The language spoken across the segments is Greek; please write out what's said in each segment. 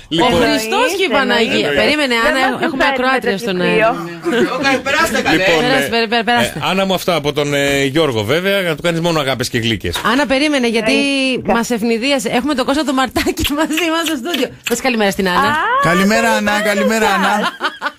Ο Χριστός και η Παναγία. Περίμενε, Άννα, έχουμε ακροάτρια στον αέρα. Περάστε καλέ. Λοιπόν, Άννα μου, αυτά από τον Γιώργο βέβαια, να του κάνεις μόνο αγάπες και γλύκες. Άννα, περίμενε, γιατί μας ευνηδίασε. Έχουμε τον Κώστα το Μαρτάκι μαζί μας στο στούντιο. Πες καλημέρα στην Άννα. Καλημέρα, Άννα, καλημέρα, Άννα.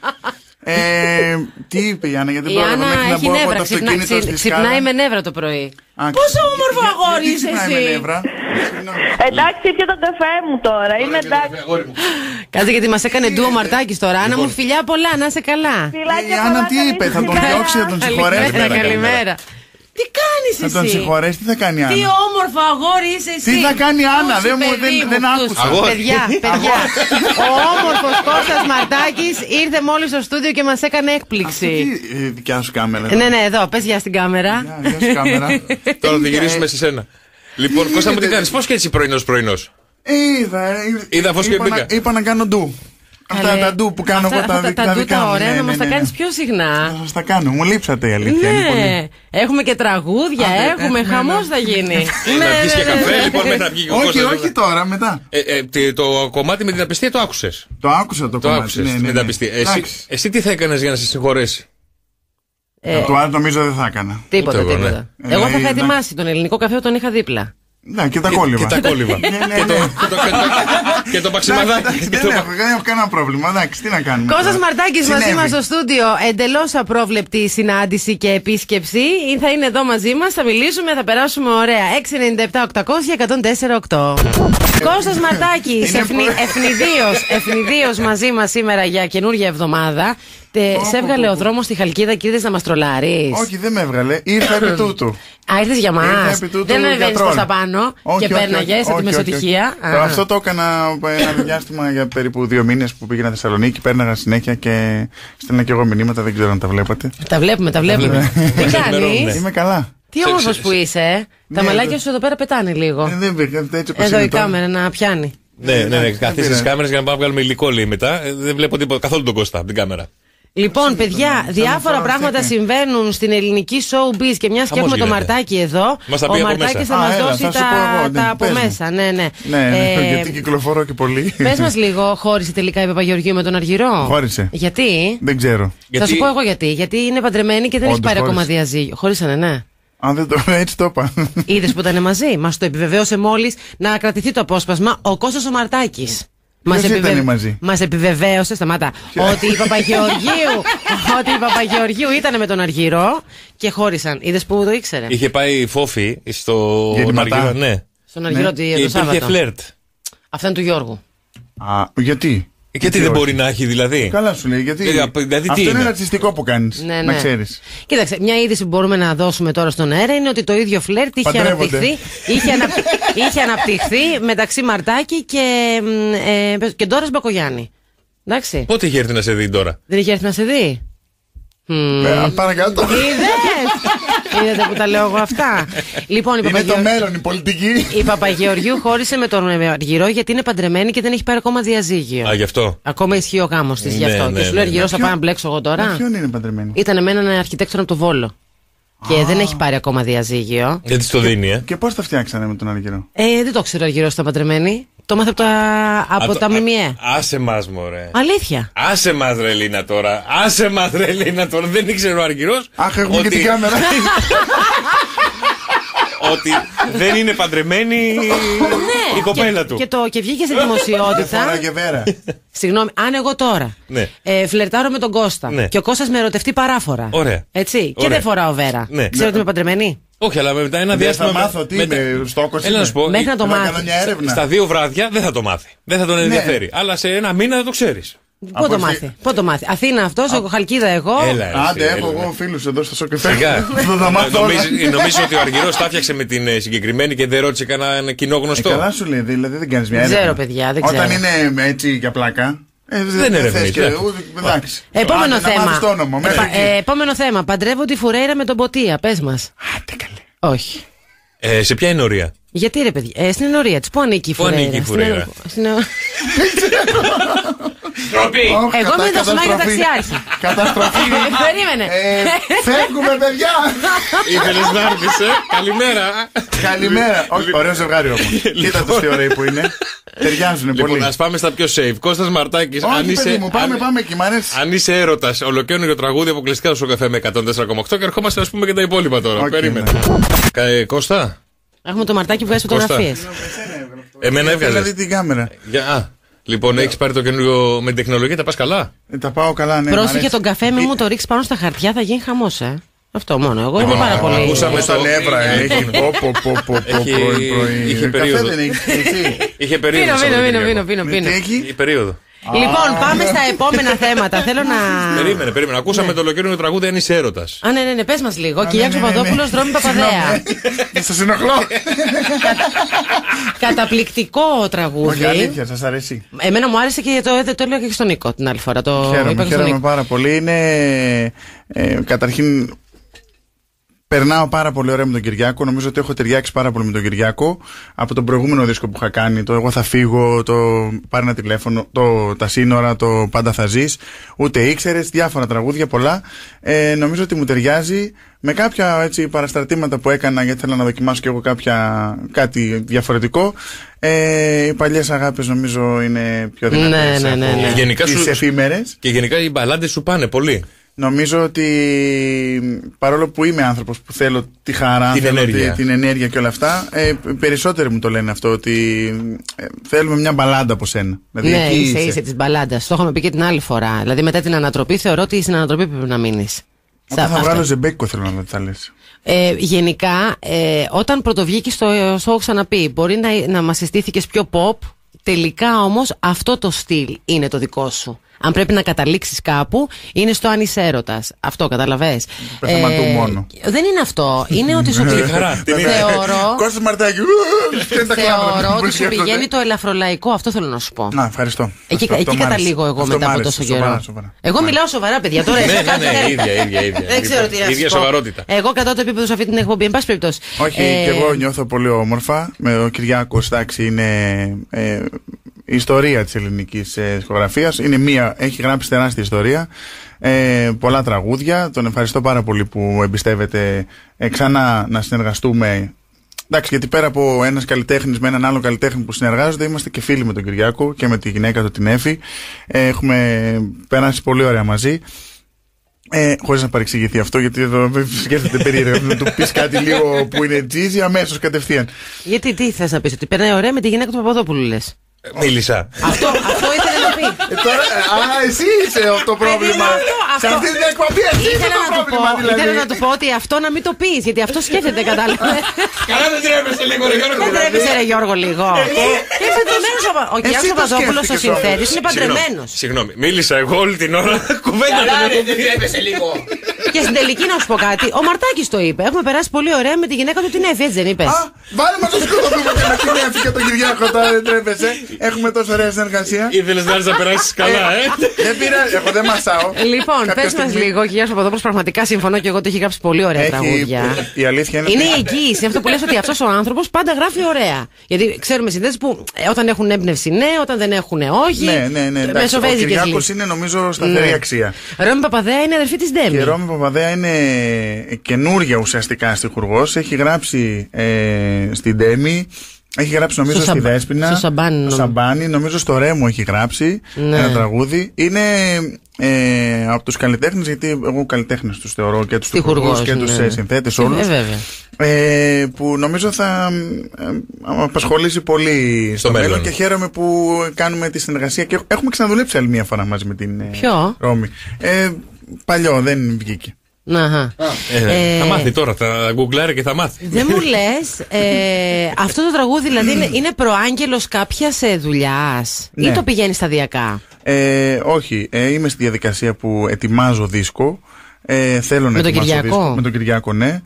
Τι είπε η Άννα, γιατί η Άννα έχει νεύρα, ξυπνάει με νεύρα το πρωί. Πόσο όμορφο αγόρι είσαι εσύ. Εντάξει, ήπια τον καφέ μου τώρα, είμαι εντάξει. Κάτσε, γιατί μας έκανε ντουο Μαρτάκης τώρα. Άννα μου, φιλιά πολλά, να είσαι καλά. Η Άννα τι είπε, θα τον διώξει, θα τον συγχωρέσει? Καλημέρα. Τι κάνεις εσύ? Θα τον συγχωρέσει, τι θα κάνει η Άννα? Τι όμορφο αγόρι είσαι εσύ. Τι θα κάνει η Άννα, δεν άκουσα. Παιδιά, ο όμορφος Κώστας Μαρτάκης ήρθε μόλις στο στούντιο και μας έκανε έκπληξη. Αυτή δικιά σου κάμερα. Ναι, εδώ, πες γεια στην κάμερα. Γεια σου κάμερα. Τώρα θα γυρίσουμε σε σένα. Λοιπόν, Κώστα μου, τι κάνεις, πώς και έτσι πρωινός? Είδα φως και μπήκα. Είπα να κάνω ντου. Αυτά τα ντου που κάνω εγώ τα δικά μου. Τα ωραία να μας τα κάνεις πιο συχνά. Θα σας τα κάνω, μου λείψατε η αλήθεια. Ναι, έχουμε και τραγούδια, έχουμε, χαμός θα γίνει. Να βγεις και καφέ, λοιπόν, μέχρι να βγει και ο Κώστας. Όχι τώρα, μετά. Το κομμάτι με την απιστία το άκουσες? Το άκουσα το κομμάτι. Με την απιστία. Εσύ τι θα έκανες για να σε συγχωρέσει? Το άλλο νομίζω δεν θα έκανα. Τίποτα. Εγώ θα είχα ετοιμάσει τον ελληνικό καφέ, τον είχα δίπλα. Ναι, και τα κόλληβα. Και το παξιμαδάκι. Δεν έχω κανένα πρόβλημα. Εντάξει, τι να κάνουμε. Κώστας Μαρτάκης μαζί μας στο στούντιο. Εντελώς απρόβλεπτη συνάντηση και επίσκεψη. Θα είναι εδώ μαζί μας, θα μιλήσουμε, θα περάσουμε ωραία. 697-800-1048. Κώστας Μαρτάκης, ευνηδίος μαζί μας σήμερα για καινούργια εβδομάδα. Σε έβγαλε ο δρόμος στη Χαλκίδα και ήρθες να μας τρολάρεις? Όχι, δεν με έβγαλε. Ήρθα επί τούτου. Ήρθες για μας. Δεν ανεβαίνεις προς τα πάνω και πέρναγες από τη μεσοτυχία. Αυτό το έκανα ένα διάστημα για περίπου 2 μήνες που πήγαινα Θεσσαλονίκη. Πέρναγα συνέχεια και στέλνα και εγώ μηνύματα. Δεν ξέρω αν τα βλέπατε. Τα βλέπουμε. Τι κάνεις? Είμαι καλά. Τι όμορφος που είσαι. Τα μαλάκια σου εδώ πέρα πετάνε λίγο. Εδώ η κάμερα να πιάνει. Ναι, καθίσεις στις κάμερες για να πάμε να βγάλουμε υλικό, λέει μετά. Δεν βλέπω τίποτα καθόλου τον Κώστα από την κάμερα. Λοιπόν, παιδιά, διάφορα πράγματα συμβαίνουν στην ελληνική showbiz και μιας και έχουμε το Μαρτάκι εδώ, ο Μαρτάκης θα μας δώσει τα από μέσα. Ναι, γιατί κυκλοφορώ και πολύ. Πες μας λίγο, χώρισε τελικά η Παπαγεωργίου με τον Αργυρό? Χώρισε. Γιατί? Δεν ξέρω. Θα σου πω εγώ γιατί. Γιατί είναι παντρεμένη και δεν έχει πάρει ακόμα διαζύγιο. Χωρίσανε, ναι. Αν δεν το έτσι το είπα. Είδες που ήταν μαζί? Μας το επιβεβαίωσε μόλις να κρατηθεί το απόσπασμα ο Κώστας ο Μαρτάκης. Μας επιβεβαίωσε, σταμάτα, ότι η Παπαγεωργίου ήταν με τον Αργυρό και χώρισαν. Είδες που το ήξερε? Είχε πάει φόφη στον Αργυρό, ναι. Στον Αργυρό το Σάββατο. Υπήρχε φλερτ. Αυτά είναι του Γιώργου. Γιατί? Γιατί δεν μπορεί να έχει, δηλαδή? Καλά σου λέει, γιατί αυτό είναι ρατσιστικό που κάνεις. Να ξέρεις. Κοίταξε, μια είδηση που μπορούμε να δώσουμε τώρα στον αέρα είναι ότι το ίδιο φλερτ είχε αναπτυχθεί μεταξύ Μαρτάκη και Ντόρας Μπακογιάννη. Εντάξει. Πότε είχε έρθει να σε δει τώρα? Δεν είχε έρθει να σε δει? Παρακάτω. Είδατε που τα λέω εγώ αυτά? Λοιπόν, είναι το μέλλον, η πολιτική. Η Παπαγεωργίου χώρισε με τον Αργυρό γιατί είναι παντρεμένη και δεν έχει πάρει ακόμα διαζύγιο. Α, γι' αυτό. Ακόμα ισχύει ο γάμος της γι' αυτό. Και σου λέει Αργυρός, θα πάω να μπλέξω εγώ τώρα. Ποιον είναι παντρεμένη? Ήταν με έναν αρχιτέκτονα από το Βόλο. Και δεν έχει πάρει ακόμα διαζύγιο. Δεν της το δίνει, Και πώς τα φτιάξανε με τον Αργυρό? Δεν το ξέρω, ο Αργυρός ήταν παντρεμένη. Το μάθε από τα ΜΜΕ. Άσε μας, μωρέ. Αλήθεια. Άσε μας, ρε Λίνα τώρα. Δεν ήξερε ο Αργυρός. Αχ, έχουμε και την κάμερα. Ότι δεν είναι παντρεμένη η κοπέλα του. Και βγήκε στη δημοσιότητα. Συγγνώμη, αν εγώ τώρα φλερτάρω με τον Κώστα και ο Κώστας με ερωτευτεί παράφορα. Έτσι. Και δεν φοράω βέρα. Ξέρω ότι είμαι παντρεμένη. Όχι, αλλά μετά ένα διάστημα. Θα μάθω τι είναι στόκος. Έλα να σου πω. Μέχρι να το μάθει. Στα 2 βράδια δεν θα το μάθει. Δεν θα τον ενδιαφέρει. Αλλά σε 1 μήνα θα το ξέρεις. Πού το μάθει? Αθήνα αυτός, Χαλκίδα εγώ. Άντε, έχω εγώ φίλους εδώ στο Σοκεφέ. Νομίζω ότι ο Αργυρός τα φτιάξε με την συγκεκριμένη και δεν ρώτησε κανένα κοινό γνωστό. Καλά σου λέει, δηλαδή δεν κάνεις μια έρευνα. Δεν ξέρω, παιδιά, δεν ξέρω. Όταν είναι έτσι για πλάκα. Δεν ερευνείς. Επόμενο θέμα. Παντρεύω τη Φουρέιρα με τον Ποτία. Πες μας. Άντε καλέ. Όχι. Σε ποια ενορία? Γιατί ρε παιδιά, στην ενορία της. Πού ανήκει η Φουρέιρα? Εγώ είμαι το σουνάκι ταξιάρχη. Καταστροφή. Περίμενε. Φεύγουμε, παιδιά. Ήθελες να έρθεις, Καλημέρα. Καλημέρα. Ωραίο ζευγάρι όμως. Κοίτα τι ωραίοι που είναι. Ταιριάζουν πολύ. Λοιπόν, ας πάμε στα πιο safe. Κώστας Μαρτάκης, πάμε εκεί, μ' αρέσει. Αν είσαι έρωτας, ολοκαίωνιο τραγούδι αποκλειστικά στο καφέ με 104,8 και ερχόμαστε να πούμε και τα υπόλοιπα τώρα. Περίμενε. Κώστα. Έχουμε το Μαρτάκι που βγάζει φωτογραφίες. Εμένα έβγαζε. Δηλαδή την κάμερα. Λοιπόν, έχεις πάρει το καινούργιο με την τεχνολογία, τα πας καλά. Τα πάω καλά, ναι. Πρόσεχε τον καφέ, μην μου το ρίξει πάνω στα χαρτιά, θα γίνει χαμός, Αυτό μόνο. Εγώ είμαι πάρα πολύ. Ακούσαμε στα νεύρα, έχει. Είχε περίοδο. Είχε περίοδο. Πίνω. Η περίοδο. Λοιπόν, πάμε στα επόμενα θέματα. Θέλω να. Περίμενε. Ακούσαμε το ολοκαίρινο τραγούδι Αν είσαι έρωτας. Ναι, πες μας λίγο. Κυριάκος Παπαδόπουλος, Δρόμη Παπαδέα. Σας ενοχλώ. Καταπληκτικό τραγούδι. Όχι, αλήθεια, σας αρέσει. Εμένα μου άρεσε και το έλεγα και στον Νίκο την άλλη φορά. Χαίρομαι πάρα πολύ. Είναι καταρχήν. Περνάω πάρα πολύ ωραία με τον Κυριάκο. Νομίζω ότι έχω ταιριάξει πάρα πολύ με τον Κυριάκο. Από τον προηγούμενο δίσκο που είχα κάνει, το Εγώ θα φύγω, το Πάρε ένα τηλέφωνο, Τα σύνορα, το Πάντα θα ζεις. Ούτε ήξερες, διάφορα τραγούδια, πολλά. Νομίζω ότι μου ταιριάζει. Με κάποια έτσι παραστρατήματα που έκανα, γιατί ήθελα να δοκιμάσω κι εγώ κάτι διαφορετικό. Οι παλιές αγάπες νομίζω είναι πιο δυνατές από τις εφήμερες. Και γενικά οι μπαλάντες σου πάνε πολύ. Νομίζω ότι παρόλο που είμαι άνθρωπος που θέλω τη χαρά, την ενέργεια και όλα αυτά, περισσότεροι μου το λένε αυτό, ότι θέλουμε μια μπαλάντα από σένα. Δηλαδή, ναι, είσαι της μπαλάντας. Το είχαμε πει και την άλλη φορά. Δηλαδή μετά την ανατροπή θεωρώ ότι στην ανατροπή πρέπει να μείνεις. Όταν θα βγάλω ζεμπέκικο θέλω να δω τι θα λες. Γενικά, όταν πρωτοβγήκες το έχω ξαναπεί, μπορεί να μας συστήθηκες πιο pop, τελικά όμως αυτό το στυλ είναι το δικό σου. Αν πρέπει να καταλήξεις κάπου, είναι στο αν είσαι έρωτας. Αυτό καταλαβες. Μόνο. Δεν είναι αυτό. Είναι ότι σου πηγαίνει. Κώστας Μαρτάκη. Θεωρώ ότι σου πηγαίνει το ελαφρολαϊκό. Αυτό θέλω να σου πω. Να, ευχαριστώ. Εκεί καταλήγω εγώ μετά από τόσο καιρό. Εγώ μιλάω σοβαρά, παιδιά. Τώρα ναι, ίδια. Δεν ξέρω τι να ίδια σοβαρότητα. Εγώ κρατάω το επίπεδο σε αυτή την εκπομπή. Εν πάση περιπτώσει. Όχι, και εγώ νιώθω πολύ όμορφα. Με ο Κυριάκος, εντάξει, είναι. Η ιστορία της ελληνικής δισκογραφίας έχει γράψει τεράστια ιστορία, πολλά τραγούδια. Τον ευχαριστώ πάρα πολύ που εμπιστεύεται ξανά να συνεργαστούμε. Εντάξει, γιατί πέρα από ένας καλλιτέχνης με έναν άλλο καλλιτέχνη που συνεργάζονται, είμαστε και φίλοι με τον Κυριάκο και με τη γυναίκα του την Έφη. Έχουμε περάσει πολύ ωραία μαζί. Χωρίς να παρεξηγηθεί αυτό, γιατί εδώ σκέφτεται περίεργα να του πεις κάτι λίγο που είναι τζίζι αμέσως κατευθείαν. Γιατί τι θες να πεις, ότι περνάει ωραία με τη γυναίκα του Παπαδόπουλου, λες? Μίλησα. Αυτό ήθελε να πει. Εσύ είσαι το πρόβλημα. Σε αυτή την εκπομπή εσύ είσαι το πρόβλημα. Ήθελα να του πω ότι αυτό να μην το πεις, γιατί αυτό σκέφτεται, κατάλαβε. Καλά, δεν τρέπεσαι λίγο, Γιώργο. Δεν τρέπεσαι, ρε Γιώργο, λίγο. Είναι παντρεμένος ο Κυριάκος Παπαδόπουλος, ο συνθέτης, είναι παντρεμένος. Συγγνώμη, μίλησα εγώ όλη την ώρα. Κουβέντα. Καλά, δεν τρέπεσαι λίγο. Και στην τελική να σου πω κάτι, ο Μαρτάκης το είπε. Έχουμε περάσει πολύ ωραία με τη γυναίκα του την Έφη, έτσι δεν είπες? Βάλε μας το σκοτωθούμε και με την Έφη και τον Κυριάκο, τώρα δεν τρέπεσαι. Έχουμε τόσο ωραία συνεργασία. Ήθελες να έρθεις να περάσεις καλά, Δεν πειράζει, εγώ δεν μασάω. Λοιπόν, πες μας λίγο, Κυριάκος Παπαδόπουλος, πραγματικά συμφωνώ και εγώ ότι έχει γράψει πολύ ωραία τραγούδια. Η αλήθεια είναι η εγγύηση, αυτό που λες ότι αυτός ο άνθρωπος πάντα γράφει ωραία. Γιατί ξέρουμε συνδέσεις που όταν έχουν έμπνευση ναι, όταν δεν έχουν όχι. Ναι. Ο Κυριάκος είναι νομίζω σταθερή αξία. Ρώμη Παπαδέα είναι αδερφή της Ντέμι. Η Ρώμη Παπαδέα είναι καινούρια ουσιαστικά στιχουργός. Έχει γράψει στην Ντέμι. Έχει γράψει νομίζω στη Δέσποινα. Στο Σαμπάνι. Νομίζω στο Ρέμο έχει γράψει ένα τραγούδι. Είναι από τους καλλιτέχνες, γιατί εγώ καλλιτέχνες τους θεωρώ και τους στιχουργούς και τους συνθέτες όλους. Που νομίζω θα απασχολήσει πολύ στο μέλλον. Και χαίρομαι που κάνουμε τη συνεργασία και έχουμε ξαναδουλέψει άλλη μια φορά μαζί με την Ρώμη. Παλιό, δεν βγήκε. Θα μάθει τώρα, θα γκουγκλάρει και θα μάθει. Δεν μου λες, αυτό το τραγούδι δηλαδή είναι προάγγελος κάποιας δουλειάς ή το πηγαίνει σταδιακά? Όχι, είμαι στη διαδικασία που ετοιμάζω δίσκο. Θέλω να ετοιμάσω δίσκο. Με τον Κυριάκο, ναι.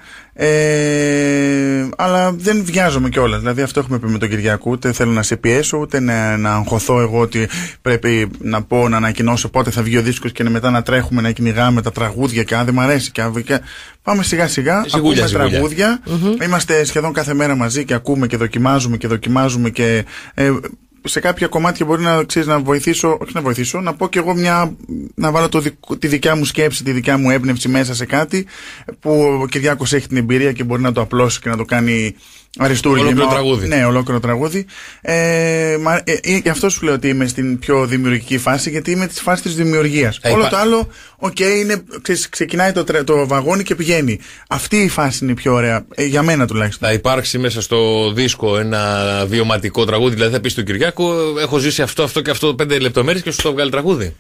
Αλλά δεν βιάζομαι κιόλας. Δηλαδή αυτό έχουμε πει με τον Κυριάκο. Ούτε θέλω να σε πιέσω, ούτε να αγχωθώ εγώ ότι πρέπει να πω, να ανακοινώσω πότε θα βγει ο δίσκος και μετά να τρέχουμε να κυνηγάμε τα τραγούδια και αν δεν μ' αρέσει. Πάμε σιγά σιγά, ακούμε τραγούδια. Είμαστε σχεδόν κάθε μέρα μαζί και ακούμε και δοκιμάζουμε και σε κάποια κομμάτια μπορεί να, ξέρεις, να βοηθήσω, όχι να βοηθήσω, να πω κι εγώ να βάλω τη δικιά μου σκέψη, τη δικιά μου έμπνευση μέσα σε κάτι που ο Κυριάκος έχει την εμπειρία και μπορεί να το απλώσει και να το κάνει αριστούργημα. Ολόκληρο τραγούδι. Ναι, ολόκληρο τραγούδι. Γι' αυτό σου λέω ότι είμαι στην πιο δημιουργική φάση, γιατί είμαι στη φάση της δημιουργίας. Όλο το άλλο, ξεκινάει το βαγόνι και πηγαίνει. Αυτή η φάση είναι πιο ωραία, για μένα τουλάχιστον. Θα υπάρξει μέσα στο δίσκο ένα βιωματικό τραγούδι, δηλαδή θα πει στον Κυριάκο, έχω ζήσει αυτό και αυτό 5 λεπτομέρειες και σου το βγάλει τραγούδι.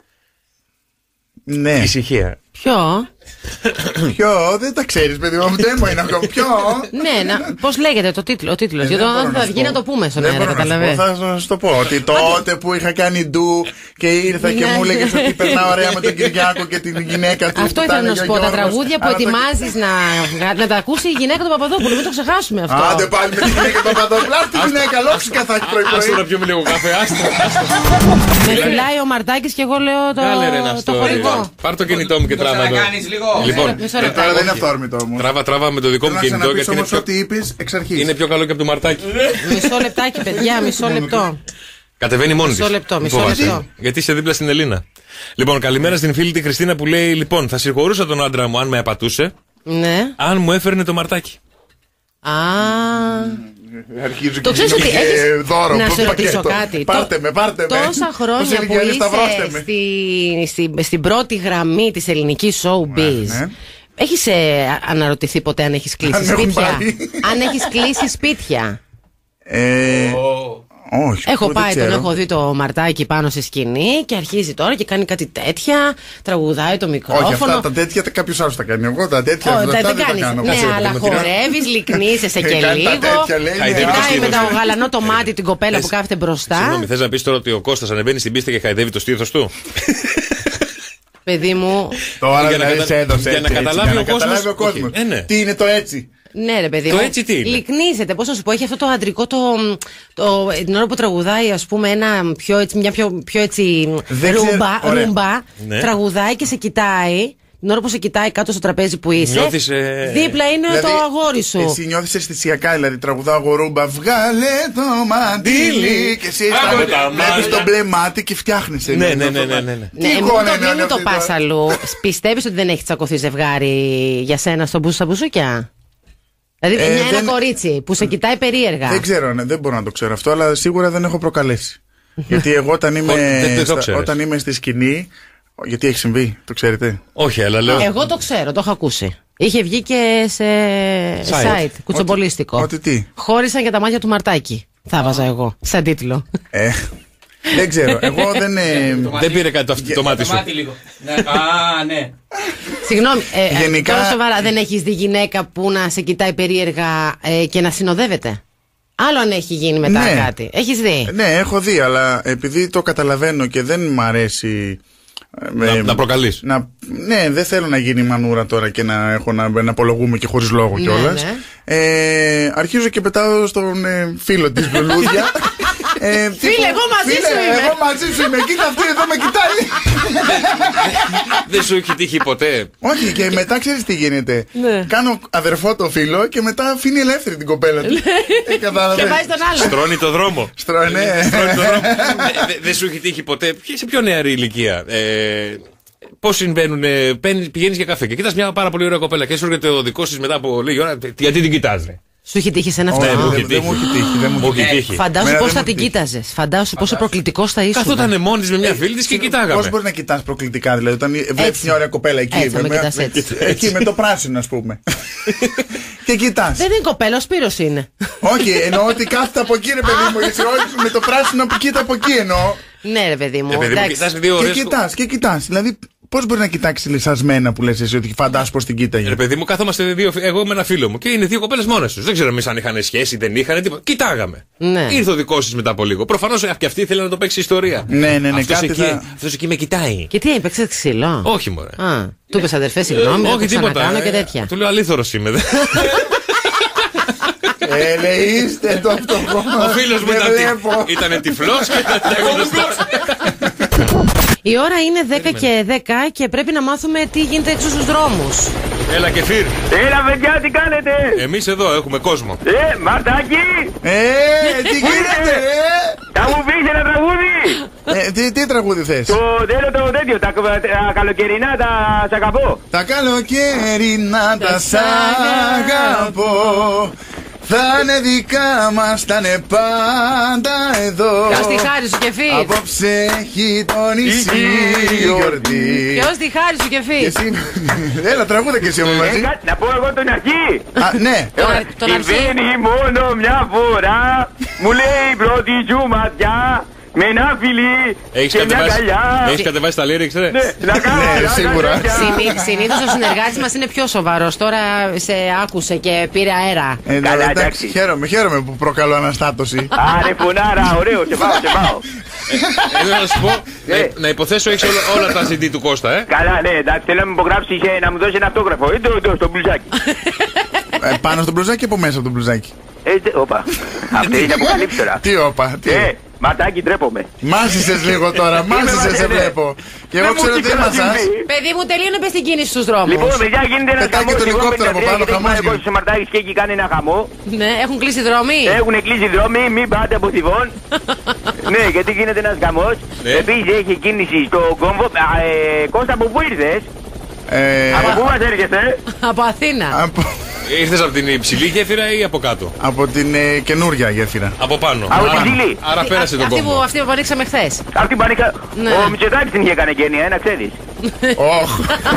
Ναι. Ησυχία. Ποιο, δεν τα ξέρεις, παιδί μου, δεν μου είναι αυτό. Ποιο. Ναι, πώς λέγεται το τίτλο, ο τίτλος. Γιατί όταν θα βγει να το πούμε στον αέρα, καταλαβαίνεις. Θα σου το πω. Ότι τότε που είχα κάνει ντου και ήρθα και μου έλεγες ότι περνάω ωραία με τον Κυριάκο και την γυναίκα του. Αυτό ήθελα να σου πω. Τα τραγούδια που ετοιμάζεις να τα ακούσει η γυναίκα του Παπαδόπουλου. Μην το ξεχάσουμε αυτό. Άντε πάλι με τη γυναίκα του Παπαδόπουλου. Αυτή τη γυναίκα, λόξικα θα έχει πρωί-πρωί. Άστο να πιούμε λίγο καφέ, Με φυλάει ο Μαρτάκης και εγώ λέω το χωρικό. Πάρ' το κινητό μου και τράβα εδώ. Λοιπόν, τώρα δεν είναι αυθόρμητο όμως. Τράβα με το δικό μου κινητό, γιατί είναι πιο... ό,τι είπες εξ αρχής. Είναι πιο καλό και από το Μαρτάκι. Μισό λεπτάκι, παιδιά, μισό λεπτό. Κατεβαίνει μόνη της. Μισό λεπτό. Γιατί είσαι δίπλα στην Ελίνα. Λοιπόν, καλημέρα στην φίλη τη Χριστίνα που λέει: Λοιπόν, θα συγχωρούσα τον άντρα μου αν με απατούσε. Ναι. Αν μου έφερνε το Μαρτάκι. Αρχίζω το και ξέρεις ότι έχεις... δώρο. Να σε ρωτήσω κάτι. Πάρτε με. Τόσα χρόνια που είσαι στην πρώτη γραμμή της ελληνικής showbiz, έχεις αναρωτηθεί ποτέ αν έχεις κλείσει σπίτια? Αν έχεις κλείσει σπίτια? Όχι, έχω πάει, τον έχω δει το Μαρτάκι πάνω σε σκηνή και αρχίζει τώρα και κάνει κάτι τέτοια, τραγουδάει το μικρόφωνο. Όχι, αυτά τα τέτοια κάποιος άλλος τα κάνει. Εγώ τα τέτοια δεν τα κάνω. Ναι, αλλά χορεύεις, λυκνίζεσαι και λίγο. Κοιτάει με το γαλανό το μάτι την κοπέλα που κάθεται μπροστά. Συγγνώμη, θες να πεις τώρα ότι ο Κώστας ανεβαίνει στην πίστα και χαϊδεύει το στήθος του? Παιδί μου, τώρα για να καταλάβει ο κόσμος. Τι είναι το έτσι? Ναι, ρε παιδί μου. Το έτσι τι είναι? Λυκνίζεται, πώς να σου πω, έχει αυτό το αντρικό την ώρα που τραγουδάει, ας πούμε, μια πιο έτσι ρούμπα, ναι. Τραγουδάει και σε κοιτάει. Την ώρα που σε κοιτάει κάτω στο τραπέζι που είσαι, νιώθεις, δίπλα είναι δηλαδή, το αγόρι σου. Εσύ νιώθεις αισθησιακά, δηλαδή τραγουδάω γορούμπα, βγάλε το μαντίλι. Και εσύ βλέπεις το μπλε μάτι και φτιάχνεσαι. Ναι. Μην το πας αλλού. Πιστεύεις ότι δεν έχει τσακωθεί ζευγάρι για σένα στον μπούσου στα μπουζούκια? Δηλαδή ένα κορίτσι που σε κοιτάει περίεργα. Δεν ξέρω, δεν μπορώ να το ξέρω αυτό, αλλά σίγουρα δεν έχω προκαλέσει. Γιατί εγώ όταν είμαι στη σκηνή. Γιατί έχει συμβεί, το ξέρετε? Όχι, αλλά λέω. Εγώ το ξέρω, το έχω ακούσει. Είχε βγει και σε site κουτσομπολίστικο. Ότι τι? Χώρισαν για τα μάτια του Μαρτάκη. Θα βάζα εγώ, σαν τίτλο. Δεν ξέρω, εγώ δεν πήρε κάτι το μάτι σου. Ναι. Συγγνώμη, τώρα σοβαρά, δεν έχεις δει γυναίκα που να σε κοιτάει περίεργα και να συνοδεύεται? Άλλο αν έχει γίνει μετά κάτι. Έχεις δει? Ναι, έχω δει, αλλά επειδή το καταλαβαίνω και δεν μ' αρέσει. Να προκαλείς. Ναι, δεν θέλω να γίνει μανούρα τώρα και να απολογούμε και χωρίς λόγο κιόλας. Αρχίζω και πετάω στον φίλο της λουλούδια. Φίλε, εγώ μαζί σου είμαι. Κοίτα, αυτή εδώ με κοιτάει. Δεν σου έχει τύχει ποτέ? Όχι, και μετά ξέρεις τι γίνεται? Κάνω αδερφό το φίλο και μετά αφήνει ελεύθερη την κοπέλα του. Και πάει στον άλλο. Στρώνει το δρόμο. Δεν σου έχει τύχει ποτέ? Σε πιο νεαρή ηλικία, πώς συμβαίνουν? Πηγαίνεις για καφέ και κοιτάς μια πάρα πολύ ωραία κοπέλα και σου έρχεται ο δικός της μετά από λίγη ώρα. Γιατί την κοιτάς, ρε? Σου έχει τύχει σε ένα αυτό? Δεν μου έχει τύχει. Φαντάσου πώς θα την κοίταζες. Φαντάσου πόσο προκλητικός θα ήσουν. Καθόταν μόνη της με μια φίλη της και κοιτάγαμε. Πώς μπορεί να κοιτάς προκλητικά, δηλαδή, όταν βλέπεις μια ωραία κοπέλα εκεί? Εκεί με το πράσινο, ας πούμε. Και κοιτάς. Δεν είναι κοπέλα, ο Σπύρος είναι. Όχι, εννοώ ότι κάθεται από εκεί, ρε παιδί μου. Με το πράσινο που κοίτα από εκεί εννοώ. Ναι, ρε παιδί μου. Και κοιτάς. Δηλαδή, πώς μπορεί να κοιτάξει λυσασμένα που λες εσύ ότι φαντάσου πώς την κοίταγε? Ρε παιδί μου, κάθομαστε εγώ με ένα φίλο μου και είναι δύο κοπέλες μόνες τους. Δεν ξέρω εμείς αν είχαν σχέση, δεν είχαν τίποτα. Κοιτάγαμε. Ναι. Ήρθε ο δικός της μετά από λίγο. Προφανώς και αυτή ήθελε να το παίξει ιστορία. Ναι. Αυτός εκεί με κοιτάει. Και τι έπαιξε, ξύλο? Όχι, μωρέ. Του είπες αδερφέ, συγγνώμη, όχι τίποτα. Και τέτοια. Του λέω αλήθωρος είμαι. Είστε το φτωχό. Ο φίλος μου ήταν τυφλός και η ώρα είναι 10 και 10 και πρέπει να μάθουμε τι γίνεται έξω στους δρόμους. Έλα Κεφίρ. Έλα παιδιά, τι κάνετε? Εμείς εδώ έχουμε κόσμο. Μαρτάκι. Τι γίνεται, Θα μου πεις ένα τραγούδι. Τι τραγούδι θες? Θέλω το τέτοιο, τα καλοκαιρινά τα σ' αγαπώ. Τα καλοκαιρινά τα σ' αγαπώ. Θα είναι δικά μας, θα είναι πάντα εδώ. Ποιος τη χάρη σου Κεφίρ? Απόψε έχει το νησί γιορτή. Ποιος τη χάρη σου Κεφίρ? Έλα τραγούδα και εσύ όμως μαζί. Να πω εγώ τον αρχή. Ναι. Τον αρχή. Συμβαίνει μόνο μια φορά. Μου λέει η πρώτη σου ματιά. Με ένα φιλί και μια καλιά. Έχεις κατεβάσει τα lyrics, ρε? Ναι, να κάνω. Ναι, σίγουρα. Συνήθως ο συνεργάτης μας είναι πιο σοβαρός. Τώρα σε άκουσε και πήρε αέρα. Καλά, Εντάξει, εντάξει. χαίρομαι που προκαλώ αναστάτωση. Άρε φωνάρα, ωραίο, σε πάω. Θέλω να σου πω, να υποθέσω έχεις όλα τα CD του Κώστα, Καλά, ναι, εντάξει, θέλω να μου υπογράψεις, να μου δώσεις ένα αυτόγραφο. Εδώ, στο μπλουζάκι. Πάνω στο μπλουζάκι ή από μέσα από το μπλουζάκι? Όπα. Αυτή είναι αποκαλύψη τώρα. Τι όπα, τι? Ματάκι, ντρέπομαι. Μάζησες λίγο τώρα, μάζησες σε βλέπω. Και εγώ ξέρω τι ήμασας. Παιδί μου, τελείωνε πες την κίνηση στους δρόμους. Λοιπόν, παιδιά, γίνεται ένα Πετάκι χαμός. το ελικόπτερο από πάνω, χαμός Εγώ γίνεται. σε Μαρτάκης και εκεί κάνει ένα χαμό. Ναι, έχουν κλείσει δρόμοι. Έχουν κλείσει δρόμοι, μην πάτε από Θηβών. Ναι, γιατί γίνεται ένας χαμός. Ναι. Επίσης έχει κίνηση στο κόμβο. Κώστα, από πού ήρθες? Από πού μας έρχεσαι? Από Αθήνα. Ήρθες από την υψηλή γέφυρα ή από κάτω? Από την καινούρια γέφυρα. Από πάνω. Από την ψηλή. Άρα πέρασε τον Αυτή κόμβο. αυτή που ανοίξαμε χθες. Αυτή που ανήκα. Ναι. Ο Μητσοτάκης την είχε κάνει γένεια, να ξέρεις. Όχ.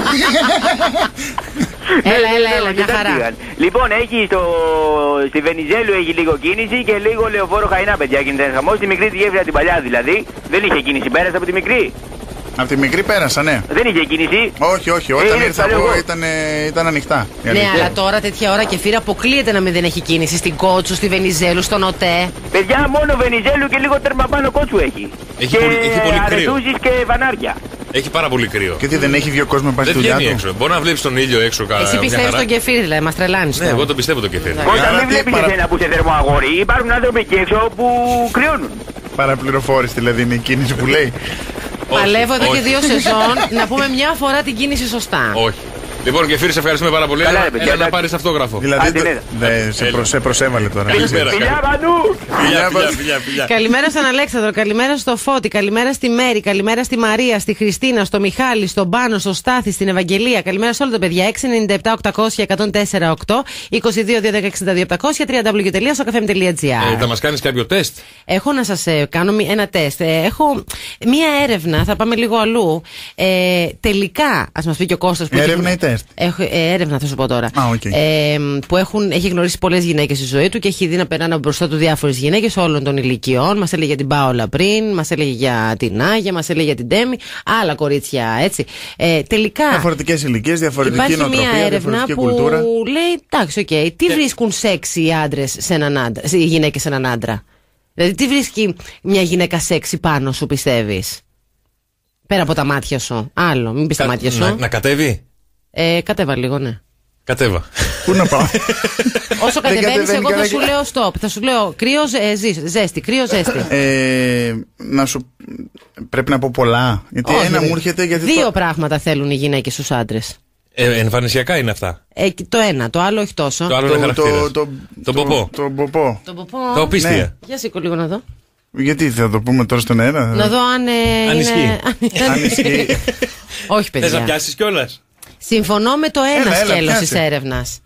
Έλα, μια χαρά. Λοιπόν, έχει στη Βενιζέλου έχει λίγο κίνηση και λίγο λεωφόρο Χαϊνά, παιδιά. Γίνεται ένα χαμός. Στη μικρή τη γέφυρα την παλιά δηλαδή. Δεν είχε κίνηση, πέρασε από τη μικρή. Από τη μικρή πέρασα, ναι. Δεν είχε κίνηση. Όχι, όταν είναι ήρθα παλαιό. εγώ ήταν ανοιχτά. Ναι, αλλά τώρα τέτοια ώρα Κεφίρ αποκλείεται να μην δεν έχει κίνηση στην Κότσου, στη Βενιζέλου, στον ΟΤΕ. Παιδιά, μόνο Βενιζέλου και λίγο τέρμα πάνω Κότσου έχει. Έχει και πολύ κρύο. αρετούσεις και βανάρια. Έχει πάρα πολύ κρύο. Και τι, δεν έχει βγει ο κόσμος να πάει στη Δεν δουλειά βγαίνει του? έξω. Μπορεί να βλέπεις τον ήλιο έξω καλά. Εσύ πιστεύεις τον Κεφίρ, δηλαδή, μας τρελάνεις Ναι, τώρα. εγώ τον πιστεύω τον Κεφίρ. Κώστα, Άρα μην τι βλέπεις εσένα που είσαι θερμό αγόρι. Υπάρχουν άνθρωποι εκεί έξω που κρυώνουν. Παραπληροφόρηση δηλαδή είναι η κίνηση που λέει. Παλεύω εδώ και όχι. 2 σεζόν να πούμε μια φορά την κίνηση σωστά. Όχι. Λοιπόν, Κεφίρ, σε ευχαριστούμε πάρα πολύ. Καλά, ρε, παιδιά, Έλα να εντάξει. πάρεις αυτόγραφο. Δηλαδή Άντε, ναι. σε προσέβαλε τώρα. Καλημέρα. Φιλιά Μανού! Φιλιά. Καλημέρα στον Αλέξανδρο, καλημέρα στο Φώτη, καλημέρα στη Μέρη, καλημέρα στη Μαρία, στη Χριστίνα, στο Μιχάλη, στον Πάνο, στο Στάθη, στην Ευαγγελία. Καλημέρα σε όλα τα παιδιά. 697-800-1048, 22-210-62-700, www.sokafm.gr. Θα μας κάνεις κάποιο τεστ? Έχω να σας κάνω ένα τεστ. Έχω μία έρευνα, θα πάμε λίγο αλλού. Τελικά, ας μας πει και ο Κώστας που Έρευνα ή τεστ? έρευνα θα σου πω τώρα. Okay. Που έχει γνωρίσει πολλές γυναίκες στη ζωή του και έχει δει να περνάνε μπροστά του διάφορες γυναίκες όλων των ηλικιών. Μας έλεγε για την Πάολα πριν, μας έλεγε για την Άγια, μας έλεγε για την Τέμι, άλλα κορίτσια έτσι. Τελικά. Διαφορετικές ηλικίες, διαφορετική υπάρχει νοοτροπία, μία έρευνα διαφορετική που κουλτούρα. λέει εντάξει, τι βρίσκουν σεξι οι άντρες σε έναν άντρα, οι γυναίκες σε έναν άντρα. Δηλαδή, τι βρίσκει μια γυναίκα σεξι πάνω σου, πιστεύεις? Πέρα από τα μάτια σου. Άλλο, μην πεις τα μάτια σου. Να κατέβει. Κατέβα λίγο, ναι. Κατέβα. Πού να πάω? Όσο κατεβαίνεις, εγώ θα σου λέω stop. Θα σου λέω κρύο, ζέστη, κρύο, ζέστη. Πρέπει να πω πολλά. Γιατί Όχι, ένα μου έρχεται. Δύο πράγματα θέλουν οι γυναίκες στους άντρες. Εμφανισιακά είναι αυτά. Το ένα, το άλλο όχι τόσο. Το άλλο είναι χαρακτήρας. Το ποπό. Το ποπό. Το οπίστια. Ναι. Για σήκω λίγο να δω. Γιατί θα το πούμε τώρα στον αέρα? Να δω αν Αν ισχύει. Όχι, παιδιά. Θες να πιάσεις κιόλας? Συμφωνώ με το ένα Έλα, σκέλος πιάσε. της έρευνας.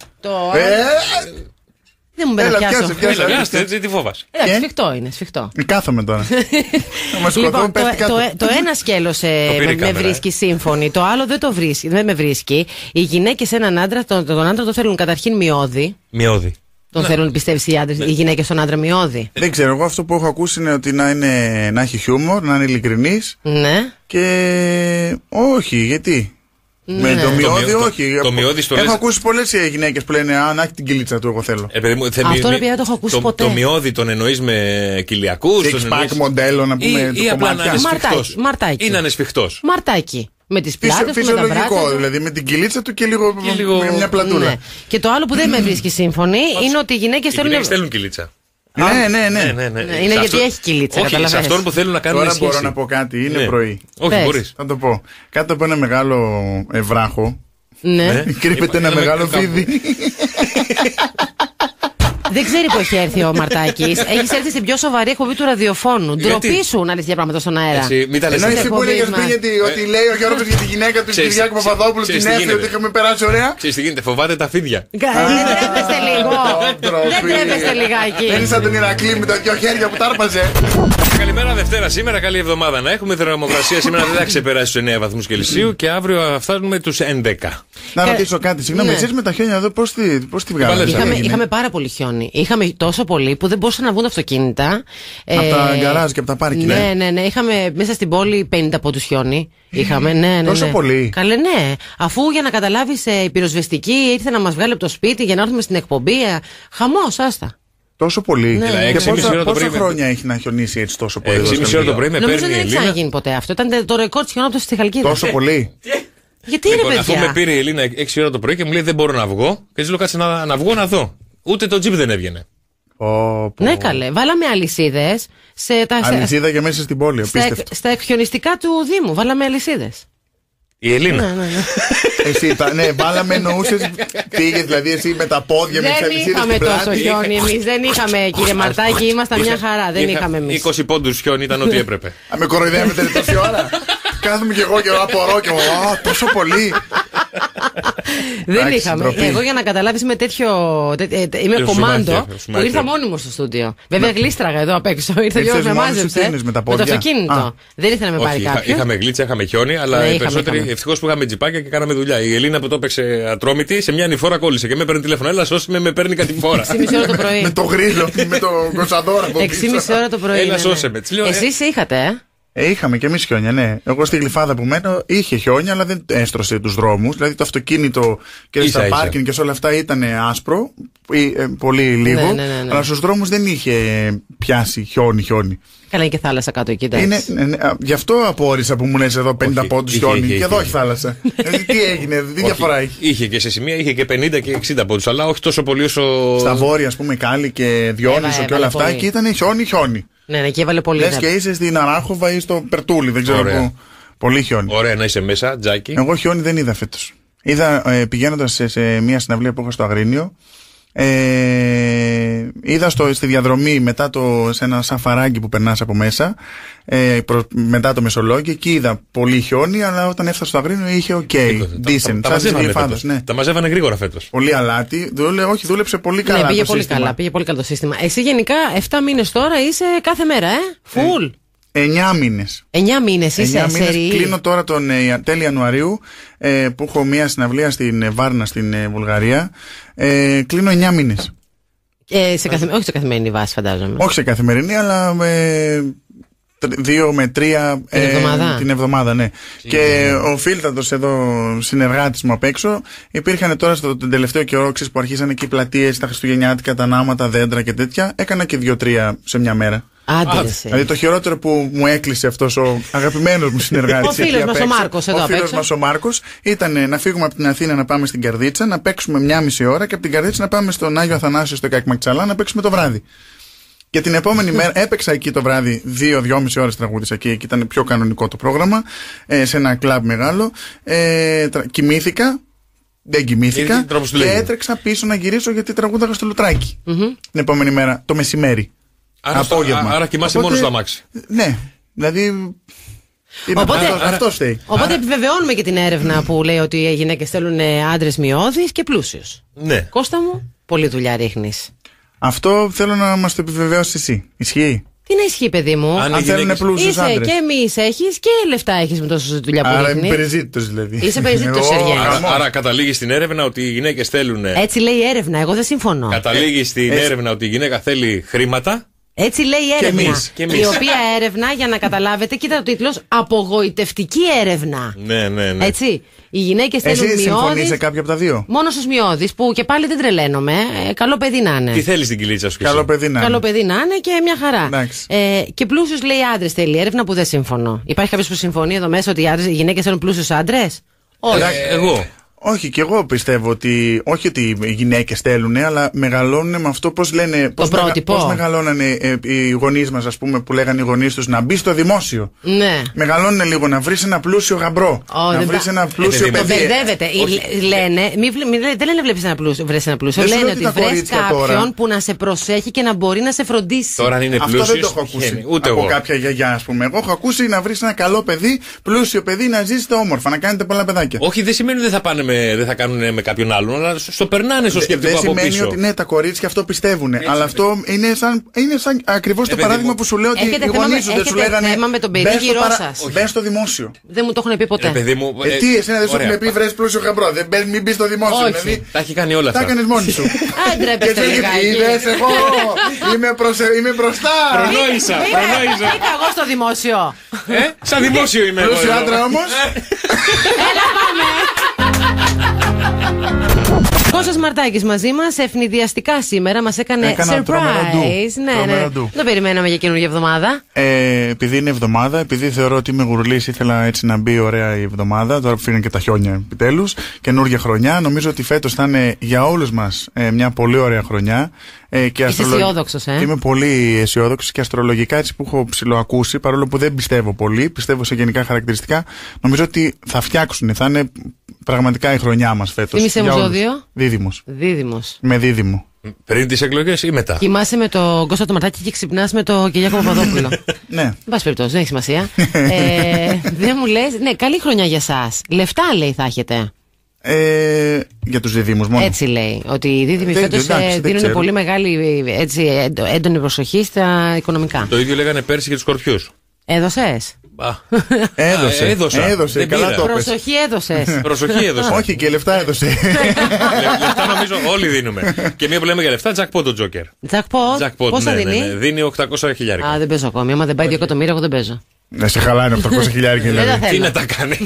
Δεν μου Έλα, πιάσω. πιάσε. Έλα, άστε, έτσι, τι φόβας. Εντάξει, σφιχτό είναι, σφιχτό. Κάθομαι τώρα. Να μας Λοιπόν, σκοτώ, πέφτει κάτω. το ένα σκέλος πήρε η με κάμερα, βρίσκει σύμφωνη, το άλλο δεν το βρίσκει, δεν με βρίσκει. Οι γυναίκες σε έναν άντρα, τον άντρα το θέλουν καταρχήν μειώδη. Μειώδη. Τον θέλουν, πιστεύεις, οι γυναίκες στον άντρα μειώδη. Δεν ξέρω, εγώ αυτό που έχω ακούσει είναι ότι να έχει χιούμορ, να είναι ειλικρινής. Ναι. Και όχι, γιατί? Με το μειώδη, όχι. το μειώδη στο έχω λες- ακούσει πολλές γυναίκες που λένε να έχει την κυλίτσα του, εγώ θέλω. Αυτό, ρε παιδιά, δεν το έχω ακούσει ποτέ. Το μειώδη τον εννοείς με κοιλιακούς? Six pack μοντέλο, να πούμε, ή του απλά να κομμάτια. είναι σφιχτός? Μαρτάκι. Ή να είναι σφιχτός. Μαρτάκι. Με τις πλάτες του, με τα Φυσιολογικό, μπράτσα του. δηλαδή με την κυλίτσα του και λίγο με μια Ναι. πλατούλα. Και το άλλο που δεν με βρίσκει σύμφωνη είναι ότι οι γυναίκες Οι γυναίκες θέλουν. θέλουν κοιλίτσα. Ναι. Είναι γιατί έχει κυλίτσα, Όχι, σε καταλαβαίνεις. αυτόν που θέλουν να κάνουν Τώρα σχέση. μπορώ να πω κάτι, είναι Ναι. πρωί. Όχι, Πες. μπορείς. Θα το πω. Κάτω από ένα μεγάλο βράχο, Ναι. Κρύβεται ένα μεγάλο φίδι. Δεν ξέρει που έχει έρθει ο Μαρτάκης. Έχει έρθει στην πιο σοβαρή εκπομπή του ραδιοφώνου. Ντροπή σου να λες για πράγματα στον αέρα. Μην τα λες. Ενώ εσύ που είναι για ότι λέει ο Γιώργος για τη γυναίκα του Κυριάκου Παπαδόπουλου, την έφυγε ότι είχαμε περάσει ωραία. Ξέρεις τι γίνεται, φοβάται τα φίδια. Δεν τρέπεστε λίγο. Δεν τρέπεστε λιγάκι. Δεν είναι σαν τον Ηρακλή με τα δυο χέρια που τάρπαζε. Καλημέρα Δευτέρα σήμερα, καλή εβδομάδα να έχουμε. Η θερμοκρασία σήμερα δεν θα ξεπεράσει τους 9 βαθμούς Κελσίου και αύριο φτάνουμε τους 11. Να ρωτήσω κάτι, συγγνώμη, εσείς με τα χιόνια εδώ πώς τη βγάλατε? Είχαμε πάρα πολύ χιόνι. Είχαμε τόσο πολύ που δεν μπορούσαν να βγουν αυτοκίνητα. Από τα γκαράζ και από τα πάρκινγκ. Ναι. Είχαμε μέσα στην πόλη 50 πόντους χιόνι. Είχαμε, ναι. Τόσο πολύ. Καλέ, ναι. Αφού για να καταλάβεις, η πυροσβεστική ήρθε να μας βγάλει από το σπίτι για να έρθουμε στην εκπομπή. Χαμός, άστα. Τόσο πολύ. Ναι. Και πόσα χρόνια έχει να χιονίσει έτσι τόσο πολύ? 6,5 ώρα το πρωί με παίρνει η Ελίνα. Νομίζω δεν έχει ξαναγίνει ποτέ αυτό. Ήταν το ρεκόρ της χιονόπτωσης στη Χαλκίδα. Τόσο πολύ. Γιατί είναι παιδιά? Αφού με πήρε η Ελίνα 6 ώρα το πρωί και μου λέει δεν μπορώ να βγω, και έτσι λέω κάτσε να βγω να δω. Ούτε το τζιπ δεν έβγαινε. Ναι, καλέ. Βάλαμε αλυσίδες. Αλυσίδα και μέσα στην πόλη. Στα εκχιονιστικά του Δήμου. Βάλαμε αλυσίδες. Η Ελίνα. Ναι. Εσύ, ναι, βάλαμε, εννοούσες. Πήγε δηλαδή εσύ με τα πόδια με τις αλυσίδες. Δεν είχαμε τόσο χιόνι εμείς. Δεν είχαμε, κύριε Μαρτάκη, ήμασταν μια χαρά. Δεν είχαμε εμείς. 20 πόντους χιόνι ήταν ό,τι έπρεπε. Με κοροϊδεύετε τόση ώρα? Κάθομαι κι εγώ και απορώ και τόσο πολύ. Δεν είχαμε. Εγώ για να καταλάβεις είμαι τέτοιο. Είμαι κομμάντο που ήρθα μόνιμο στο στούντιο. Βέβαια γλίστραγα εδώ απ' έξω. Ήρθε λίγο με μάζεψε. Με το αυτοκίνητο. Δεν ήθελα να με πάρει κάποιο. Είχαμε γλίτσα, είχαμε χιόνι, αλλά οι περισσότεροι ευτυχώς που είχαμε τζιπάκια και κάναμε δουλειά. Η Ελίνα που το έπαιξε ατρόμητη σε μια ανηφόρα κόλλησε και με παίρνει τηλέφωνο. Έλα, σώσε με παίρνει κατηφόρα. 6,5 ώρα το πρωί. Με το γρίλο, με το κοτσαδόρα. 6,5 ώρα το πρωί. Έλα, σώσε με. Εσείς είχατε, είχαμε και εμείς χιόνια, ναι. Εγώ στη Γλυφάδα που μένω είχε χιόνια, αλλά δεν έστρωσε τους δρόμους. Δηλαδή το αυτοκίνητο και στα πάρκινγκ και σε όλα αυτά ήταν άσπρο, πολύ λίγο. Ναι. Αλλά στους δρόμους δεν είχε πιάσει χιόνι. Καλά, είναι και θάλασσα κάτω εκεί. Γι' αυτό απόρρισα που μου λες εδώ 50 πόντους χιόνι. Και εδώ έχει θάλασσα. Τι έγινε, τι διαφορά έχει? Είχε και σε σημεία, είχε και 50 και 60 πόντους, αλλά όχι τόσο πολύ όσο. Στα βόρεια, ας πούμε, Κάλλη και Διόνυσο και όλα αυτά, και ήταν χιόνι. Ναι, και έβαλε πολύ. Λες και είσαι στην Αράχοβα ή στο Περτούλι, δεν ξέρω πού. Πολύ χιόνι. Ωραία να είσαι μέσα, τζάκι. Εγώ χιόνι δεν είδα φέτος. Είδα πηγαίνοντας σε μια συναυλία που είχα στο Αγρίνιο. Είδα στη διαδρομή μετά σε ένα σαφαράκι που περνάς από μέσα, μετά το Μεσολόγγι, εκεί είδα πολύ χιόνι, αλλά όταν έφτασα στο Αγρίνιο είχε decent. Τα μαζεύανε γρήγορα φέτος. Πολύ αλάτι. Όχι, δούλεψε πολύ καλά. Ναι, πήγε πολύ καλά το σύστημα. Εσύ γενικά 7 μήνες τώρα είσαι κάθε μέρα, full. 9 μήνες. 9 μήνες είσαι σερί. Κλείνω τώρα τον τέλη Ιανουαρίου, που έχω μια συναυλία στην Βάρνα στην Βουλγαρία. Κλείνω 9 μήνες. Όχι σε καθημερινή βάση, φαντάζομαι. Όχι σε καθημερινή, αλλά 2 με 3 την εβδομάδα, ναι. Και ο Φίλτατος εδώ, συνεργάτης μου απ' έξω, υπήρχαν τώρα τον τελευταίο καιρό που αρχίσανε και οι πλατείες, τα χριστουγεννιάτικα, τα νάματα, δέντρα και τέτοια. Έκανα και 2-3 σε μια μέρα. Δηλαδή το χειρότερο που μου έκλεισε αυτός ο αγαπημένος μου συνεργάτης, ο φίλος μας ο Μάρκος εδώ απ' έξω. Ο φίλος μας ο Μάρκος ήταν να φύγουμε από την Αθήνα να πάμε στην Καρδίτσα, να παίξουμε 1,5 ώρα και από την Καρδίτσα να πάμε στον Άγιο Αθανάσιο στο Κακμακτσαλά να παίξουμε το βράδυ. Και την επόμενη μέρα έπαιξα εκεί το βράδυ 2-2,5 ώρες τραγούδισα εκεί, και ήταν πιο κανονικό το πρόγραμμα, σε ένα κλαμπ μεγάλο. Κοιμήθηκα. Δεν κοιμήθηκα και έτρεξα πίσω να γυρίσω γιατί τραγούδαγα στο Λουτράκι. Την επόμενη μέρα, το μεσημέρι. Άρα κοιμάσαι μόνο στο αμάξι. Ναι, δηλαδή. Αυτό φταίει. Οπότε επιβεβαιώνουμε και την έρευνα που λέει ότι οι γυναίκες θέλουν άντρες μειώδεις και πλούσιους. Ναι. Κώστα μου, πολλή δουλειά ρίχνεις. Αυτό θέλω να μας το επιβεβαιώσεις εσύ. Ισχύει? Τι να ισχύει, παιδί μου? Αν θέλουν πλούσιους άντρες. Και εμείς έχεις και λεφτά έχεις με τόση δουλειά που ρίχνεις. Άρα είμαι περιζήτητος δηλαδή. Είσαι περιζήτητος, Σεργέη. Άρα καταλήγει στην έρευνα ότι οι γυναίκες θέλουν. Έτσι λέει η έρευνα, εγώ δεν συμφωνώ. Καταλήγει στην έρευνα ότι η γυναίκα θέλει χρήματα. Έτσι λέει η έρευνα. Και εμείς. Η οποία έρευνα, για να καταλάβετε, κοίτα το τίτλος, απογοητευτική έρευνα. Ναι. Έτσι. Οι γυναίκες θέλουν μειώδεις. Εσύ συμφωνείς σε κάποια από τα δύο? Μόνο στους μειώδεις, που και πάλι δεν τρελαίνομαι. Καλό παιδί να είναι. Τι θέλεις την κυλίτσα σου? Καλό παιδί να είναι και μια χαρά. Και πλούσιους λέει άντρες θέλει έρευνα, που δεν συμφωνώ. Υπάρχει κάποιος που συμφωνεί εδώ μέσα ότι οι γυναίκες θέλουν πλούσιους άντρες? Όχι. Εγώ. Όχι, και εγώ πιστεύω ότι. Όχι ότι οι γυναίκες θέλουν, αλλά μεγαλώνουν με αυτό, πώς λένε. Πώς μεγαλώνανε οι γονείς μας, ας πούμε, που λέγανε οι γονείς τους να μπει στο δημόσιο. Ναι. Μεγαλώνουν λίγο να βρεις ένα πλούσιο γαμπρό. Να βρεις ένα πλούσιο παιδί. Μπερδεύεται. Λένε, δεν λένε βρεις ένα πλούσιο. Λένε ότι βρες κάποιον που να σε προσέχει και να μπορεί να σε φροντίσει. Τώρα αν είναι πλούσιος. Αυτό δεν το έχω ακούσει. Ούτε από εγώ. κάποια γιαγιά, ας πούμε. Εγώ έχω ακούσει να βρεις ένα καλό παιδί, πλούσιο παιδί, να ζήσετε όμορφα, να κάνετε πολλά παιδάκια. Όχι, δεν σημαίνει ότι δεν θα κάνουν με κάποιον άλλον, αλλά στο περνάνε στο σκεπτικό από πίσω. Δεν σημαίνει ότι ναι, τα κορίτσια αυτό πιστεύουν. Αλλά αυτό είναι σαν ακριβώς το παράδειγμα που σου λέω ότι οι γονείς δεν σου λέγανε. Θέμα με τον παιδί γύρω σας. Μπες στο δημόσιο. Δεν μου το έχουν πει ποτέ. Τι, εσένα δεν σου έχουν πει βρες πλούσιο γαμπρό. Μην μπει στο δημόσιο. Τα έχει κάνει όλα αυτά. Τα έκανες μόνη σου. Είδες, εγώ είμαι μπροστά. Προνόησα. Μπήκα εγώ στο δημόσιο. Σαν δημόσιο είμαι εγώ. Πλούσιο άντρα όμως. Έλα πάμε. Κώστας Μαρτάκης μαζί μας, ευνηδιαστικά σήμερα μας έκανε surprise. Ναι. Δεν το περιμέναμε για καινούργια εβδομάδα. Επειδή είναι εβδομάδα, επειδή θεωρώ ότι είμαι γουρλής, ήθελα έτσι να μπει ωραία η εβδομάδα. Τώρα που φύγαν και τα χιόνια επιτέλους. Καινούργια χρονιά. Νομίζω ότι φέτος θα είναι για όλους μας μια πολύ ωραία χρονιά. Είσαι αισιόδοξος, Είμαι πολύ αισιόδοξος και αστρολογικά, έτσι που έχω ψιλοακούσει, παρόλο που δεν πιστεύω πολύ, πιστεύω σε γενικά χαρακτηριστικά. Νομίζω ότι θα φτιάξουν, θα είναι πραγματικά η χρονιά μας φέτος. Είμαι σε μουζόδιο. Δίδυμος. Με δίδυμο. Πριν τις εκλογές ή μετά? Κοιμάσαι με τον Κώστα το Μαρτάκη και ξυπνάς με τον Κυριάκο Παπαδόπουλο. Ναι. Εν πάση περιπτώσει, δεν έχει σημασία. Δεν μου λες, ναι, καλή χρονιά για εσάς. Λεφτά λέει θα έχετε. Για τους δίδυμους μόνο. Έτσι λέει. Ότι οι δίδυμοι φέτος δίνουν πολύ μεγάλη έντονη προσοχή στα οικονομικά. Το ίδιο λέγανε πέρσι για τους σκορπιούς. Έδωσες? Έδωσε. Καλά το πες. Προσοχή έδωσες. Όχι, και λεφτά έδωσε. Λεφτά νομίζω όλοι δίνουμε. Και μία που λέμε για λεφτά, jackpot το Joker. Jackpot. Πόσα δίνει? Δίνει 800.000. Α, δεν παίζω ακόμη. Άμα δεν πάει 2 εκατομμύρια, εγώ δεν παίζω. Να σε χαλάνε 800.000 δηλαδή. Τι να τα κάνει?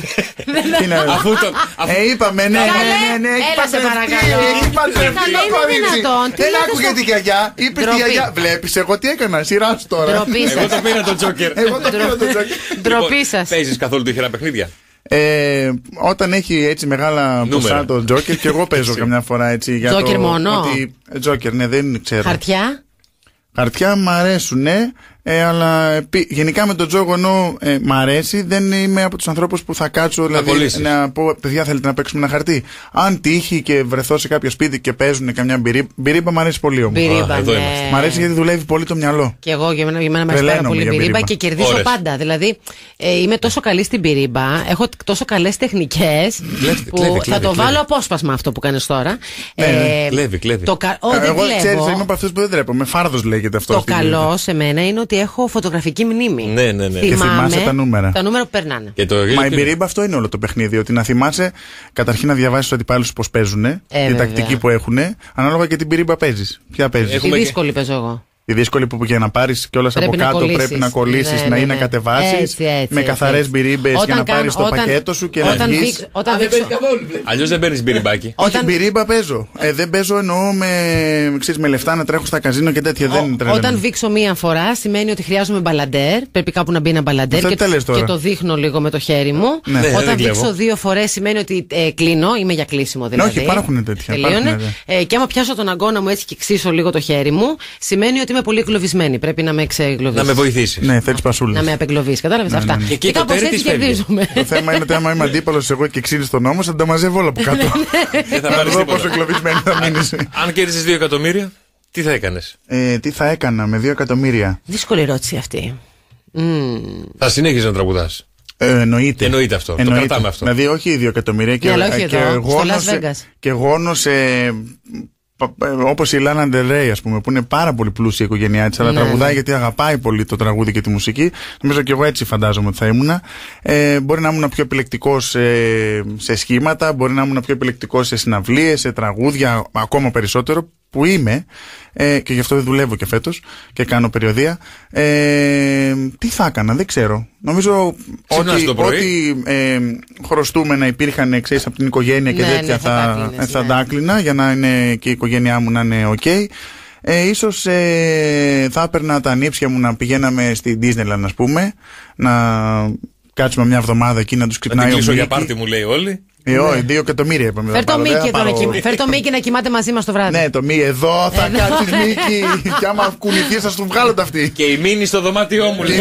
Είπαμε, ναι. Έλα σε παρακαλώ. Έχει παντρευτεί το κορίτσι. Δεν άκουγε τη γιαγιά. Είπε τη γιαγιά. Βλέπεις εγώ τι έκανα. Σειρά σου τώρα. Εγώ το πήρα το Joker. Ντροπή σας. Παίζεις καθόλου τυχερά παιχνίδια? Όταν έχει έτσι μεγάλα ποσά το Joker, και εγώ παίζω καμιά φορά έτσι. Joker μόνο? Joker, ναι, δεν ξέρω. Χαρτιά? Χαρτιά μ' αρέσουν, ναι. Αλλά γενικά με τον τζόγο ενώ μ' αρέσει, δεν είμαι από τους ανθρώπους που θα κάτσω δηλαδή, να πω παιδιά θέλετε να παίξουμε ένα χαρτί. Αν τύχει και βρεθώ σε κάποιο σπίτι και παίζουν καμιά μπυρίμπα, μ' αρέσει πολύ όμως. Μ' αρέσει γιατί δουλεύει πολύ το μυαλό. Και εγώ για μένα μου αρέσει πάρα πολύ μπυρίμπα και κερδίζω πάντα. Δηλαδή είμαι τόσο καλή στην μπυρίμπα, έχω τόσο καλές τεχνικές που θα το βάλω απόσπασμα αυτό που κάνεις τώρα. Κλέβει. Εγώ ξέρεις, είμαι από αυτούς που δεν τρέπω. Με φάρδος λέγεται αυτό. Το καλό σε μένα είναι ότι έχω φωτογραφική μνήμη. Ναι. Και θυμάσαι τα νούμερα. Τα νούμερα που περνάνε. Μα η μπυρίμπα αυτό είναι όλο το παιχνίδι. Ότι να θυμάσαι καταρχήν να διαβάσεις τους αντιπάλους πώς παίζουν, τη τακτική που έχουν, ανάλογα και την μπυρίμπα παίζεις. Ποια παίζεις? Τη δύσκολη παίζω εγώ. Η δύσκολη που για να πάρεις κιόλας από κάτω πρέπει να κολλήσεις, να είναι να κατεβάσεις με καθαρές μπυρίμπες για να πάρεις το πακέτο σου και να βγεις. Αλλιώς δεν παίρνεις μπυριμπάκι. Όχι, μπυρίμπα παίζω. Δεν παίζω εννοώ με λεφτά να τρέχω στα καζίνο και τέτοια. Όταν βήξω μία φορά σημαίνει ότι χρειάζομαι μπαλαντέρ. Πρέπει κάπου να μπει ένα μπαλαντέρ και το δείχνω λίγο με το χέρι μου. Όταν βήξω 2 φορές σημαίνει ότι κλείνω, είμαι για κλείσιμο δηλαδή. Όχι, υπάρχουν τέτοια. Και άμα πιάσω τον αγκώνα μου έτσι και ξύσω λίγο το χέρι μου, σημαίνει ότι είμαι πολύ εγκλωβισμένη. Πρέπει να με εξεγκλωβίσει. Να με βοηθήσει. Ναι, θέλει πασούλα. Να με απεγκλωβίσει. Κατάλαβε αυτά. Και κάπως έτσι κερδίζουμε. Το θέμα είναι ότι άμα είμαι αντίπαλος εγώ και ξύνει τον νόμο, θα τα μαζεύω όλα από κάτω. Δεν θα πάρει πόσο εγκλωβισμένη θα μείνει. Αν κέρδισες 2 εκατομμύρια, τι θα έκανες? Τι θα έκανα με 2 εκατομμύρια? Δύσκολη ερώτηση αυτή. Θα συνέχιζε να τραγουδάς? Εννοείται αυτό. Το κρατάμε αυτό. Δηλαδή, όχι 2 εκατομμύρια και γόνος. Όπως η Λάνα Ντελ, ας πούμε, που είναι πάρα πολύ πλούσια η οικογένειά της, αλλά τραγουδάει γιατί αγαπάει πολύ το τραγούδι και τη μουσική. Νομίζω και εγώ έτσι φαντάζομαι ότι θα ήμουνα. Μπορεί να ήμουν πιο επιλεκτικός σε σχήματα, μπορεί να ήμουν πιο επιλεκτικός σε συναυλίες, σε τραγούδια, ακόμα περισσότερο, που είμαι, και γι' αυτό δεν δουλεύω και φέτος και κάνω περιοδεία. Τι θα έκανα, δεν ξέρω. Νομίζω ότι χρωστούμε να υπήρχαν, ξέρεις, από την οικογένεια και τέτοια θα τα άκλεινα για να είναι και η οικογένειά μου να είναι ok. Ίσως θα έπαιρνα τα νύψια μου να πηγαίναμε στην Disneyland, ας πούμε, να κάτσουμε μια εβδομάδα εκεί να τους ξυπνάει ο Μίκη. Για πάρτι μου λέει όλοι. Όχι, 2 εκατομμύρια είπαμε. Φέρ το Μίκη να κοιμάται μαζί μας το βράδυ. Ναι, το Μίκη, εδώ θα κάτσεις Μίκη. Και άμα κουνηθεί, θα σου βγάλω τα αυτή. Και η Μίνη στο δωμάτιό μου, λέει.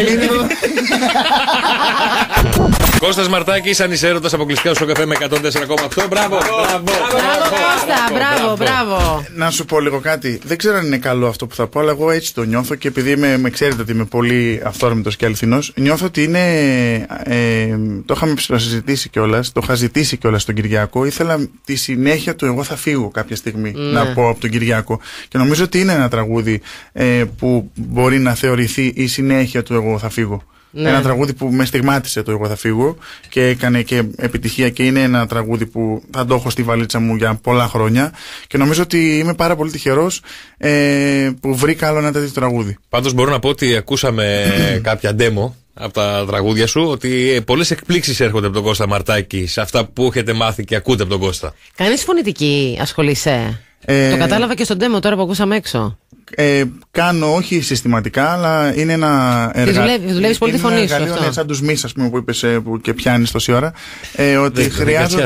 Κώστας Μαρτάκης, ανισέρωτας, αποκλειστικά στο καφέ με 104,8. Μπράβο, Κώστα, μπράβο. Να σου πω λίγο κάτι. Δεν ξέρω αν είναι καλό αυτό που θα πω, αλλά εγώ έτσι το νιώθω και επειδή με ξέρετε ότι είμαι πολύ αυθόρμητος και αληθινός, νιώθω ότι είναι. Το είχαμε συζητήσει κιόλας, το είχα ζητήσει κιόλας τον Κυριάκο. Ήθελα τη συνέχεια του «Εγώ θα φύγω» κάποια στιγμή να πω από τον Κυριάκο. Και νομίζω ότι είναι ένα τραγούδι που μπορεί να θεωρηθεί η συνέχεια του «Εγώ θα φύγω». Ναι. Ένα τραγούδι που με στιγμάτισε το «Εγώ θα φύγω» και έκανε και επιτυχία και είναι ένα τραγούδι που θα το έχω στη βαλίτσα μου για πολλά χρόνια και νομίζω ότι είμαι πάρα πολύ τυχερός που βρήκα άλλο ένα τέτοιο τραγούδι. Πάντως μπορώ να πω ότι ακούσαμε κάποια demo από τα τραγούδια σου, ότι πολλές εκπλήξεις έρχονται από τον Κώστα Μαρτάκη σε αυτά που έχετε μάθει και ακούτε από τον Κώστα. Κάνεις φωνητική, ασχολείσαι? Το κατάλαβα και στον demo τώρα που ακούσαμε έξω. Κάνω όχι συστηματικά, αλλά είναι ένα εργαλείο. Δουλεύεις πολύ τη φωνή σου. Αυτό. Είναι σαν τους μυς, ας πούμε, που είπες που και πιάνεις τόση ώρα. Ότι χρειάζεται.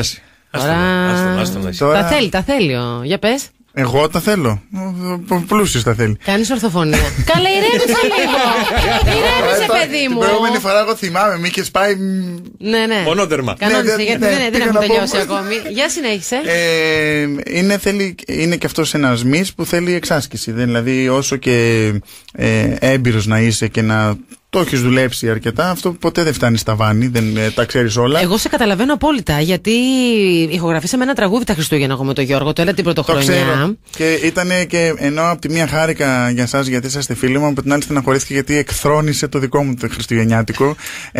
Τα θέλει. Για πες. Εγώ τα θέλω. Πλούσιος τα θέλει. Κάνεις ορθοφωνία. Καλά, ηρέμησε λίγο. Ηρέμησε, παιδί μου. Την προηγούμενη φορά εγώ θυμάμαι, μη είχες πάει. Ναι. Μονότερμα. Κανόνισε, γιατί δεν έχουμε τελειώσει ακόμη. Για συνέχισε. Είναι και αυτός ένας μυς που θέλει εξάσκηση. Δηλαδή, όσο και έμπειρος να είσαι και να το έχεις δουλέψει αρκετά, αυτό ποτέ δεν φτάνει στα βάνη, δεν τα ξέρεις όλα. Εγώ σε καταλαβαίνω απόλυτα, γιατί ηχογραφήσαμε ένα τραγούδι τα Χριστούγεννα εγώ με τον Γιώργο, το έλα την πρωτοχρονιά. Το ξέρω. Και ήταν και ενώ από τη μία χάρηκα για εσάς γιατί είσαστε φίλοι μου, από την άλλη στεναχωρήθηκα γιατί εκθρόνησε το δικό μου το χριστουγεννιάτικο.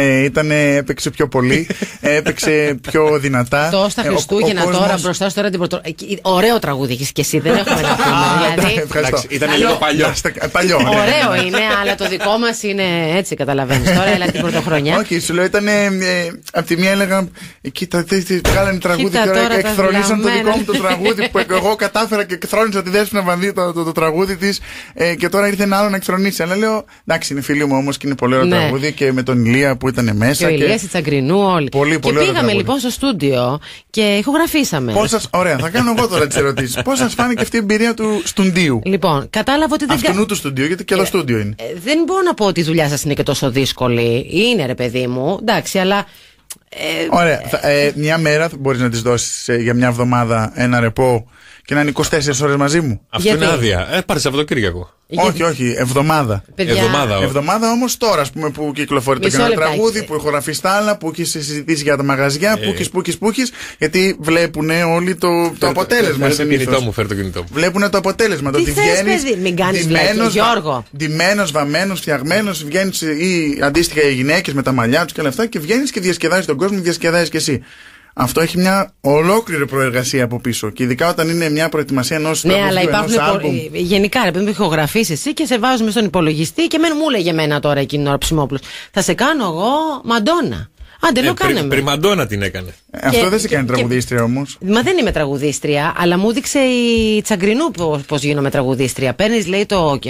Έπαιξε πιο πολύ, έπαιξε πιο δυνατά. Το στα Χριστούγεννα τώρα μπροστά σου, τώρα την πρωτοχρονιά. Ωραίο τραγούδι έχεις και εσύ, δεν έχουμε να πούμε. Ήταν λίγο παλιό. Ωραίο είναι, αλλά το δικό μας είναι. Έτσι καταλαβαίνεις τώρα, έλα την πρωτοχρονιά. Όχι, σου λέω ήταν. Απ' τη μία έλεγα. Κοίτα, βγάλανε τραγούδι και τώρα εκθρονίσαν το δικό μου το τραγούδι που εγώ κατάφερα και εκθρόνησα τη Δέσποινα Βανδύ το τραγούδι της και τώρα ήρθε ένα άλλο να εκθρονίσει. Αλλά λέω εντάξει, είναι φίλοι μου όμως και είναι πολύ ωραίο τραγούδι και με τον Ηλία που ήταν μέσα. Και ο Ηλίας, η Τσαγκρινού, όλοι. Πολύ, και πήγαμε λοιπόν στο στούντιο και ηχογραφήσαμε. Ωραία, θα κάνω εγώ τώρα τις ερωτήσεις. Πώς σας φάνηκε αυτή η εμπειρία του στούντιου? Λοιπόν, κατάλαβα ότι δεν. Αυτού του στούντιου, γιατί και εδώ στούντιο είναι. Δεν μπορώ να πω ότι η δουλειά σας είναι και τόσο δύσκολη. Είναι, ρε παιδί μου, εντάξει, αλλά. Ωραία. Μια μέρα μπορείς να της δώσεις για μια εβδομάδα ένα ρεπό και να είναι 24 ώρες μαζί μου. Αυτό είναι άδεια. Πάρε Σαββατοκύριακο. Όχι, εβδομάδα. Εβδομάδα όμως τώρα, ας πούμε, που κυκλοφορεί το καινούριο τραγούδι, που ηχογραφεί τα άλλα, που έχει συζητήσει για τα μαγαζιά, που έχεις. Γιατί βλέπουν όλοι το αποτέλεσμα. Φέρ το κινητό μου. Βλέπουν το αποτέλεσμα. Το ότι βγαίνεις. Μην κάνεις βλέπει, Γιώργο. Ντυμένος, βαμμένος, φτιαγμένος, βγαίνεις ή αντίστοιχα οι γυναίκες με τα μαλλιά τους και όλα αυτά και βγαίνεις και διασκεδάζεις τον κόσμο, διασκεδάζεις κι εσύ. Αυτό έχει μια ολόκληρη προεργασία από πίσω. Και ειδικά όταν είναι μια προετοιμασία ενός τραγουδιού, αλλά υπάρχουν γενικά, ρε παιδί μου, ηχογραφείς εσύ και σε βάζουμε στον υπολογιστή και μου έλεγε εμένα τώρα εκείνη την ώρα Ψημόπουλος. Θα σε κάνω εγώ Μαντόνα. Άντε, λέω κάνε με. Πριμαντόνα την έκανε. Αυτό δεν σε κάνει τραγουδίστρια όμως. Μα δεν είμαι τραγουδίστρια, αλλά μου έδειξε η Τσαγκρινού πώς γίνομαι τραγουδίστρια. Παίρνεις, λέει,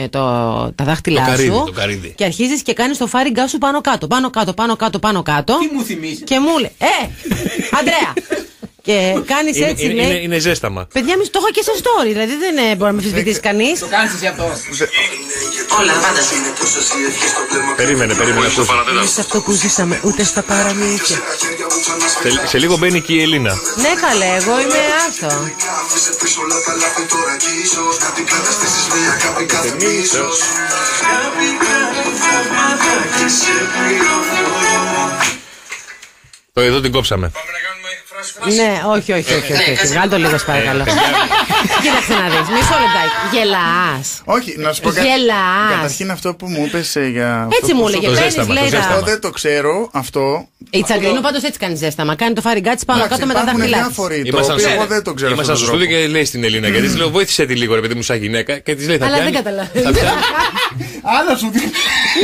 τα δάχτυλά σου και αρχίζεις και κάνεις το φάριγκά σου πάνω κάτω. Πάνω κάτω. Τι μου θυμίζει. Και μου λέει, Αντρέα! Και κάνεις έτσι, λέει. Είναι ζέσταμα. Παιδιά, το έχω και σε story, δηλαδή δεν μπορεί να με αμφισβητήσει κανείς. Το κάνεις εσύ αυτό. Όλα πάντα είναι. Περίμενε. Σε αυτό που ζήσαμε, ούτε στα παραμύθια. Σε λίγο μπαίνει και η Ελίνα. Ναι, καλέ, εγώ είμαι άστο. Το εδώ την κόψαμε. Ναι, όχι. Βγάλ' το λίγο, παρακαλώ. Κοίταξε να δεις, μισό λεπτάκι. Γελάς. Όχι, να σου πω κάτι. Γελάς. Καταρχήν αυτό που μου είπες για. Έτσι μου έλεγε, παίρνεις, λέει. Εγώ δεν το ξέρω αυτό. Η Τσαγκρινού πάντως έτσι κάνει ζέσταμα. Κάνει το φαριγκά της πάνω κάτω με τα δάχτυλά της. Εγώ δεν το ξέρω. Ήμασταν στο στούντιο και λέει στην Ελίνα, γιατί της λέω βοήθησε τη λίγο, ρε παιδί μου, σαν γυναίκα. Και της λέει θα αλλά πιάνει. δεν καταλαβαίνω. Άλλα σου δίνει.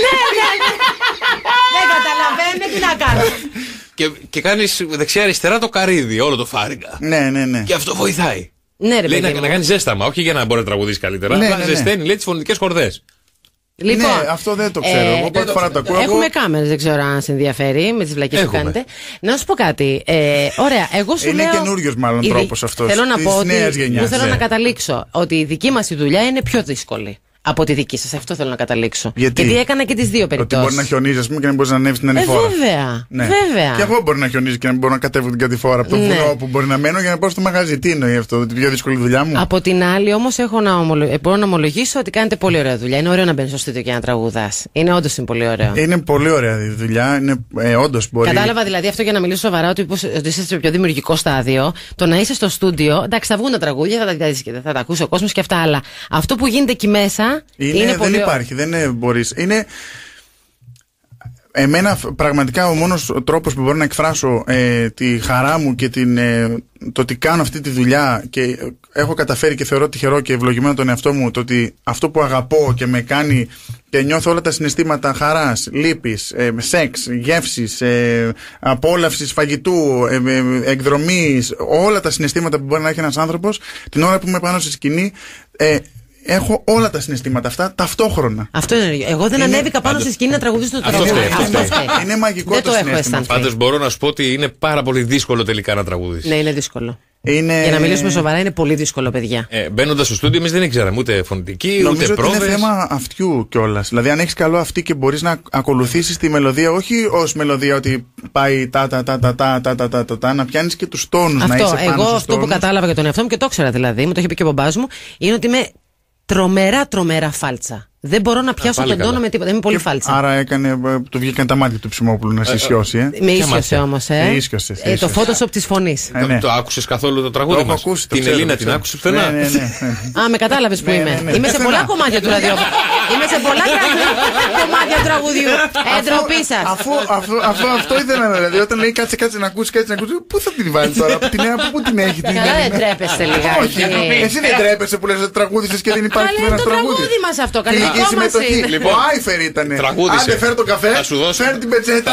Δεν καταλαβαίνω τι να κάνω. Και κάνεις δεξιά-αριστερά το καρύδι, όλο το φάριγγα. Ναι. Και αυτό βοηθάει. Ναι, ρε λέει παιδί μου. να κάνει ζέσταμα, όχι για να μπορεί να τραγουδήσει καλύτερα. Ναι, απλά ζεσταίνει, λέει, τις φωνητικές χορδές. Λοιπόν, ναι, αυτό δεν το ξέρω. Εγώ πρώτη φορά το ακούω. Έχουμε κάμερες, δεν ξέρω αν σε ενδιαφέρει με τις βλακίες που κάνετε. Να σου πω κάτι. Ωραία, εγώ σου λέω. Είναι καινούριος μάλλον τρόπος αυτός. Θέλω να πω ότι. Θέλω ναι. να καταλήξω ότι η δική μας η δουλειά είναι πιο δύσκολη από τη δική σας. Αυτό θέλω να καταλήξω. Γιατί έκανα και τις δύο περιπτώσεις. Ότι μπορεί να χιονίζει, ας πούμε, και να μπορεί να ανέβει την ανηφόρα. Βέβαια. Ναι. Βέβαια. Και εγώ μπορεί να χιονίζει και να μπορώ να κατέβω την κατηφόρα από το βουνό που μπορεί να μένω για να πάω στο μαγαζί. Τι εννοεί αυτό, την πιο δύσκολη δουλειά μου. Από την άλλη, όμως, μπορώ να ομολογήσω ότι κάνετε πολύ ωραία δουλειά. Είναι ωραίο να μπαίνεις στο στούντιο και να τραγουδάς. Είναι όντως πολύ ωραίο. Είναι πολύ ωραία η δουλειά. Είναι, όντως μπορεί. Κατάλαβα δηλαδή αυτό για να μιλήσω σοβαρά, ότι είσαι στο πιο δημιουργικό στάδιο. Το να είσαι στο στούντιο, εντάξει, θα βγουν τα τραγούδια, θα τα ακούσει ο κόσμος και αυτά, αλλά αυτό που γίνεται εκεί μέσα είναι πολύ. Δεν υπάρχει, δεν μπορείς. Είναι. Εμένα πραγματικά ο μόνος τρόπος που μπορώ να εκφράσω τη χαρά μου και το ότι κάνω αυτή τη δουλειά και έχω καταφέρει και θεωρώ τυχερό και ευλογημένο τον εαυτό μου, το ότι αυτό που αγαπώ και με κάνει και νιώθω όλα τα συναισθήματα χαράς, λύπης, σεξ, γεύσης, απόλαυσης φαγητού, εκδρομής, όλα τα συναισθήματα που μπορεί να έχει ένας άνθρωπος την ώρα που είμαι πάνω στη σκηνή, έχω όλα τα συναισθήματα αυτά ταυτόχρονα. Αυτό είναι. Εγώ δεν ανέβηκα πάνω στη σκηνή να τραγουδήσω το τραγούδι. Είναι μαγικό το συναίσθημα. Πάντως μπορώ να σου πω ότι είναι πάρα πολύ δύσκολο τελικά να τραγουδήσεις. Ναι, είναι δύσκολο. Για να μιλήσουμε σοβαρά, είναι πολύ δύσκολο, παιδιά. Μπαίνοντας στο στούντιο, εμείς δεν ήξεραμε ούτε φωνητική, ούτε πρόβες. Νομίζω ότι είναι θέμα αυτιού κιόλας. Δηλαδή, αν έχεις καλό αυτί και μπορείς να ακολουθήσεις τη μελωδία, όχι ως μελωδία ότι πάει τα, να πιάνεις και τους τόνους. Αυτό, εγώ αυτό που κατάλαβα για τον εαυτό μου και το ήξερα δηλαδή, μου το είχε πει και ο μπαμπάς μου, είναι ότι είμαι τρομερά φάλτσα. Δεν μπορώ να πιάσω τον τόνο με τίποτα. Είμαι πολύ φάλτσα. Άρα του βγήκαν τα μάτια του Ψημόπουλου να σε ισιώσει. Με ίσιοσε όμως. Το Photoshop της φωνής. Το άκουσες καθόλου το τραγούδι μας? Την Ελίνα την άκουσες πουθενά? Α, με κατάλαβες που είμαι. Είμαι σε πολλά κομμάτια του ραδιόφωνου. Είμαι σε πολλά κομμάτια του τραγουδιού. Ντροπή σας. Αφού αυτό ήθελα να δηλαδή. Όταν λέει κάτσε να ακούσει, πού θα την βάλει τώρα? Από τη νέα, πού την έχει? Καλά, δεν τρέπεστε λιγάκι. Εσύ δεν τρέπεσαι που λες ότι τραγούδισες και δεν υπάρχει ένα τραγούδι? Καλά, είναι το τραγούδι μας αυτό. Τελική συμμετοχή. Λοιπόν, ο Άιφερ ήτανε. Τραγούδισε. Άντε, φέρ το καφέ. Φέρ την πετσέτα.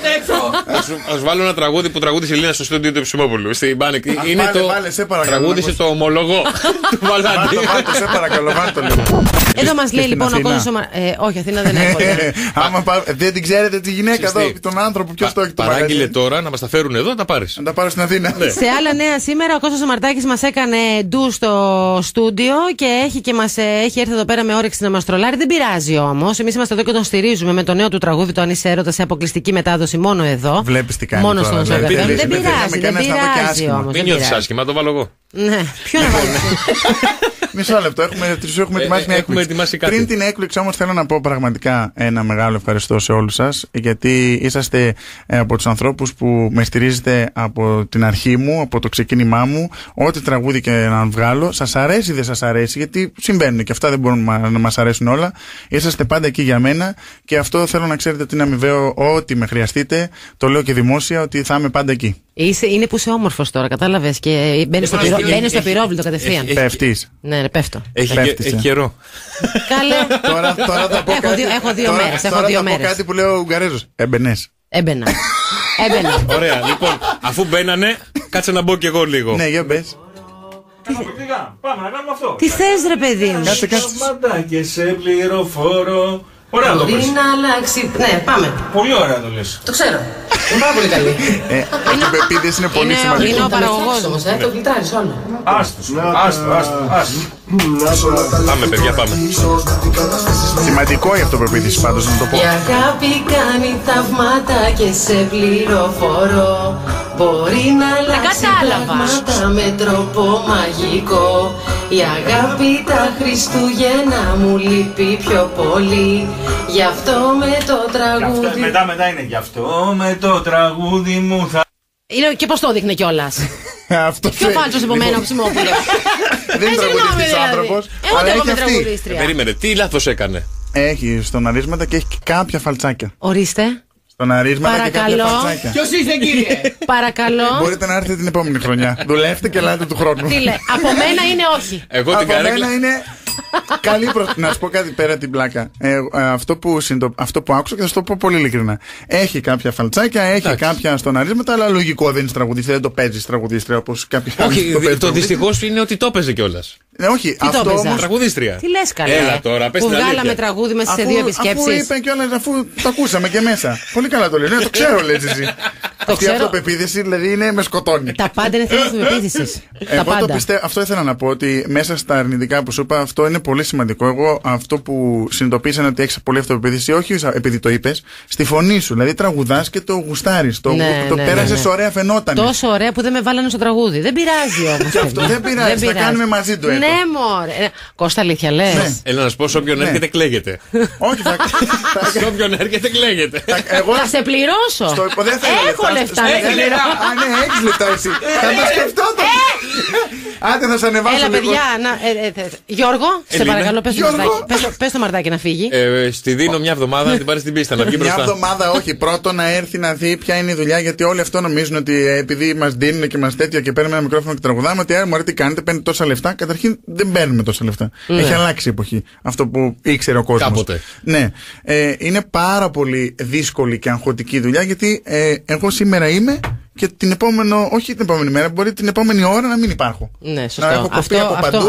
Θα σου βάλω ένα τραγούδι που τραγούδισε η Ελίνα στο στούντιο του Ψημόπουλου. Στην Πάνικ. Είναι το. Τραγούδισε το ομολογώ του Βαλάντη. Σε παρακαλώ, βάλτε το λίγο. Εδώ μας λέει λοιπόν ο κόσμος. Όχι, Αθήνα δεν έχω. Δεν την ξέρετε τη γυναίκα εδώ, τον άνθρωπο, ποιο το έχει το μαγαζί? Παράγγειλε τώρα να μας τα φέρουν εδώ, να τα πάρεις. Να τα πάρω στην Αθήνα. Σε άλλα νέα σήμερα, ο Κώστας ο Μαρτάκης μας έκανε ντου στο στούντιο και έχει έρθει εδώ πέρα με όρεξη να μας τρολάρει. Δεν πειράζει όμως. Εμείς είμαστε εδώ και τον στηρίζουμε με το νέο του τραγούδι, το Αν είσαι έρωτα, σε αποκλειστική μετάδοση μόνο εδώ. Βλέπεις τι κάνει. Μόνο στον Σοκαφέ. Δεν πειράζει όμως. Μην νιώθεις άσχημα, το βάλω εγώ. Ναι, ποιο να βάλω? Μισό λεπτό, έχουμε ετοιμάσει μια έκπληξη. Πριν την έκπληξη όμως θέλω να πω πραγματικά ένα μεγάλο ευχαριστώ σε όλους σας, γιατί είσαστε από τους ανθρώπους που με στηρίζετε από την αρχή μου, από το ξεκίνημά μου, ό,τι τραγούδι και να βγάλω. Σας αρέσει ή δεν σας αρέσει? Γιατί συμβαίνουν και αυτά, δεν μπορούν να μας αρέσουν όλα. Είσαστε πάντα εκεί για μένα και αυτό θέλω να ξέρετε ότι είναι αμοιβαίο. Ό,τι με χρειαστείτε, το λέω και δημόσια, ότι θα είμαι πάντα εκεί. Είναι που είσαι όμορφος τώρα, κατάλαβες, και μπαίνεις στο πυρόβλητο κατευθείαν. Πέφτεις. Ναι, πέφτω. Έχει καιρό. Καλέ. Τώρα θα πω κάτι. Έχω δύο μέρες. Τώρα θα πω κάτι που λέει ο Ουγγαρέζος. Έμπαινα. Ωραία, λοιπόν, αφού μπαίνανε, κάτσε να μπω κι εγώ λίγο. Ναι, για μπες. Πάμε να κάνουμε αυτό. Τι θες ρε παιδί μου? Κάτσε. Σωματάκι σε πληροφόρο. Ωραία το πες. να αλλάξει. Ναι, πάμε. Πολύ ωραία το λες. Το ξέρω. Είναι πάρα πολύ καλή. Αυτή η πεποίθηση είναι πολύ σημαντική. Είναι ο παραγωγός όμως, το γλιτράρεις όλο. Άστο. Πάμε παιδιά, πάμε. Σημαντικό η αυτοπεποίθηση πάντως, να το πω. Η αγάπη κάνει θαυμάτα και σε πληροφορώ. Μπορεί να αλλάξει πράγματα με τρόπο μαγικό. Η αγάπη τα Χριστούγεννα μου λείπει πιο πολύ. Γι' αυτό με το τραγούδι. Μετά είναι γι' αυτό με το τραγούδι μου θα. Είναι και πώς το δείχνε κιόλας. Πιο φάλτσος από μένα ο Ψημόπουλος. Δεν είναι τραγουδιστής άνθρωπος. Εγώ δεν είμαι τραγουδίστρια. Περίμενε, τι λάθος έκανε? Έχει στοναρίσματα και έχει κάποια φαλτσάκια. Ορίστε. Στοναρίσματα και κάποια φαλτσάκια. Ποιος είστε κύριε? Παρακαλώ. Μπορείτε να έρθετε την επόμενη χρονιά. Δουλεύτε και ελάτε του χρόνου. Τι λέει? Από μένα είναι όχι. Εγώ την καρέκλα. Από μένα είναι καλή να σου πω κάτι πέρα την πλάκα. Αυτό που άκουσα και θα σου το πω πολύ ειλικρινά. Έχει κάποια φαλτσάκια, έχει κάποια στοναρίσματα, αλλά λογικό δεν είναι τραγουδίστρια. Δεν το παίζει τραγουδίστρια όπως κάποιοι άλλοι. Όχι, το δυστυχώς είναι ότι το έπαιζε κιόλας. όχι, το αυτό έπαιζα? όμως. Τραγουδίστρια. Τι λες καλά. Έλα τώρα, πες που την αλήθεια. βγάλαμε τραγούδι μέσα σε Αφού- 2 Αφού επισκέψεις. είπε κιόλας, αφού το ακούσαμε και μέσα. Πολύ καλά το λέει. Ναι, το ξέρω, λες εσύ. Αυτή η ξέρω. αυτοπεποίθηση δηλαδή είναι με σκοτώνει. Τα πάντα είναι θέμα αυτοπεποίθησης. Τα Εγώ το πάντα. πιστεύω, αυτό ήθελα να πω ότι μέσα στα αρνητικά που σου είπα, αυτό είναι πολύ σημαντικό. Εγώ αυτό που συνειδητοποίησα είναι ότι έχει πολύ αυτοπεποίθηση, όχι επειδή το είπες, στη φωνή σου. Δηλαδή τραγουδάς και το γουστάρεις. Το πέρασες ωραία, φαινόταν. Τόσο ωραία που δεν με βάλανε στο τραγούδι. Δεν πειράζει όμως. Και αυτό δεν πειράζει, θα κάνουμε μαζί του. Ναι, μωρέ. Κώστα, αλήθεια λες. Ναι. Έλα να σου πω, σε όποιον Ναι. έρχεται κλαίγεται. Όχι, Σε όποιον έρχεται κλαίγεται. Εγώ Θα σε πληρώσω. δεν θέλω Έχω λεφτά. Έχει να λεφτά. πληρώσω. Α, ναι, έχεις λεφτά εσύ. Θα το σκεφτόταν. Άντε, θα σε ανεβάσω Έλα, λίγο. παιδιά. Γιώργο, σε Ελίνα. παρακαλώ, πες το Γιώργο. μαρτάκι. Πες το μαρτάκι να φύγει. Στη δίνω μια εβδομάδα να την πάρει στην πίστα, να βγει Μια μπροστά. εβδομάδα, όχι. Πρώτον, να έρθει να δει ποια είναι η δουλειά. Γιατί όλοι αυτό νομίζουν ότι επειδή μας δίνουν και μας τέτοια και παίρνουμε ένα μικρόφωνο και τραγουδάμε, ότι μωρέ τι κάνετε, παίρνετε τόσα λεφτά. Καταρχήν δεν παίρνουμε τόσα λεφτά. Έχει αλλάξει η εποχή. Αυτό που ήξερε ο κόσμος. Κάποτε. Ναι. Είναι πάρα πολύ δύσκολη και αγχωτική δουλειά γιατί εγώ σήμερα είμαι και την επόμενο, όχι την επόμενη μέρα, μπορεί την επόμενη ώρα να μην υπάρχω. Ναι, σωστό. Να έχω κοπεί από παντού,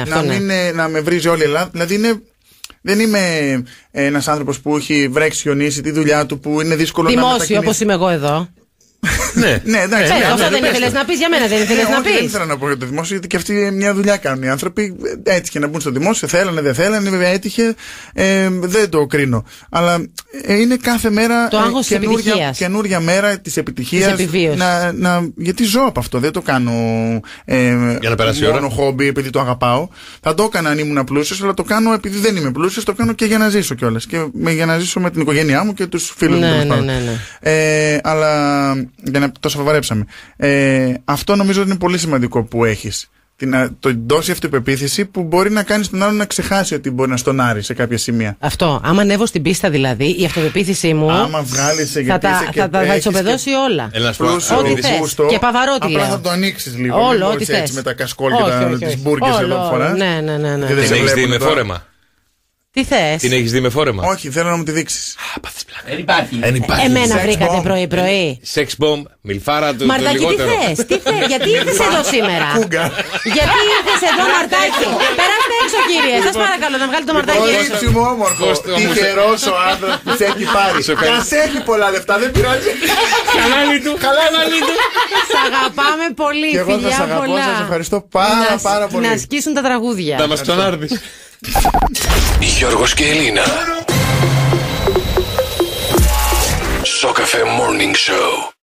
να με βρίζει όλη η Ελλάδα. Δηλαδή δεν είμαι ένας άνθρωπος που έχει βρέξει χιονίσει τη δουλειά του, που είναι δύσκολο να Δημόσιο, μετακινήσει. όπως είμαι εγώ εδώ. Ναι. Ναι, εντάξει. Πες, ναι, αυτό ναι, δεν πες ήθελες το. να πεις για μένα, δεν ήθελες να Όχι, δεν πεις. ήθελα να πω για το δημόσιο, γιατί και αυτοί μια δουλειά κάνουν οι άνθρωποι. Έτσι και να μπουν στο δημόσιο, θέλανε, δεν θέλανε, βέβαια έτυχε. Δεν το κρίνω. Αλλά είναι κάθε μέρα Το άγχος της επιτυχίας. καινούρια μέρα της επιτυχίας. Της επιβίωσης. Γιατί ζω από αυτό, δεν το κάνω Για να περάσει η ώρα. μόνο χόμπι επειδή το αγαπάω. Θα το έκανα αν ήμουν πλούσιος, αλλά το κάνω επειδή δεν είμαι πλούσιος, το κάνω και για να ζήσω κιόλας. Και για να ζήσω με την οικογένειά μου και τους φίλους μου. τέλος πάντων. Αλλά για να το σοβαρέψαμε. Αυτό νομίζω ότι είναι πολύ σημαντικό που έχεις. Το δώσει αυτοπεποίθηση που μπορεί να κάνει τον άλλον να ξεχάσει ότι μπορεί να στονάρει σε κάποια σημεία. Αυτό. Άμα ανέβω στην πίστα δηλαδή, η αυτοπεποίθηση μου. Άμα βγάλεις θα τα ισοπεδώσει όλα. Έλα να σου πω, πλούσιο, Ό,τι γούστο, θες. Και Παβαρότη απλά λέω. θα το ανοίξεις λίγο. Όλο, μην ό,τι μπορείς έτσι θες. με τα κασκόλ Όχι, και τις μπουργκες εδώ που φοράς. Ναι. Και δεν την σε έχεις δει βλέπουν με τώρα. φόρεμα. Τι θες? Την έχεις δει με φόρεμα. Όχι, θέλω να μου τη δείξεις. Δεν υπάρχει. Εμένα Sex βρήκατε bomb. πρωί-πρωί. Sex bomb, μιλφάρα του Μαρτάκι, τι λιγότερο. θες? Γιατί ήρθες εδώ σήμερα? Κούγκα. Γιατί ήρθες εδώ, Μαρτάκι? Περάστε έξω, κύριε. Σας παρακαλώ να βγάλετε το μαρτάκι έξω. Κορίτσι μου όμορφο. Κώστα, όμως. Τυχερός ο άντρας που σε έχει πάρει. Σε ευχαριστώ. Και ας έχει πολλά λεφτά, δεν πειράζει. Χαλάλι του. Σ' αγαπάμε πολύ, Και εγώ θα φιλιά σας αγαπώ, πολλά. σας ευχαριστώ πάρα πολύ. Να σκίσουν τα τραγούδια. Θα μας ξανάρθεις. Γιώργος και Ελίνα. Σοκαφέ Morning Show.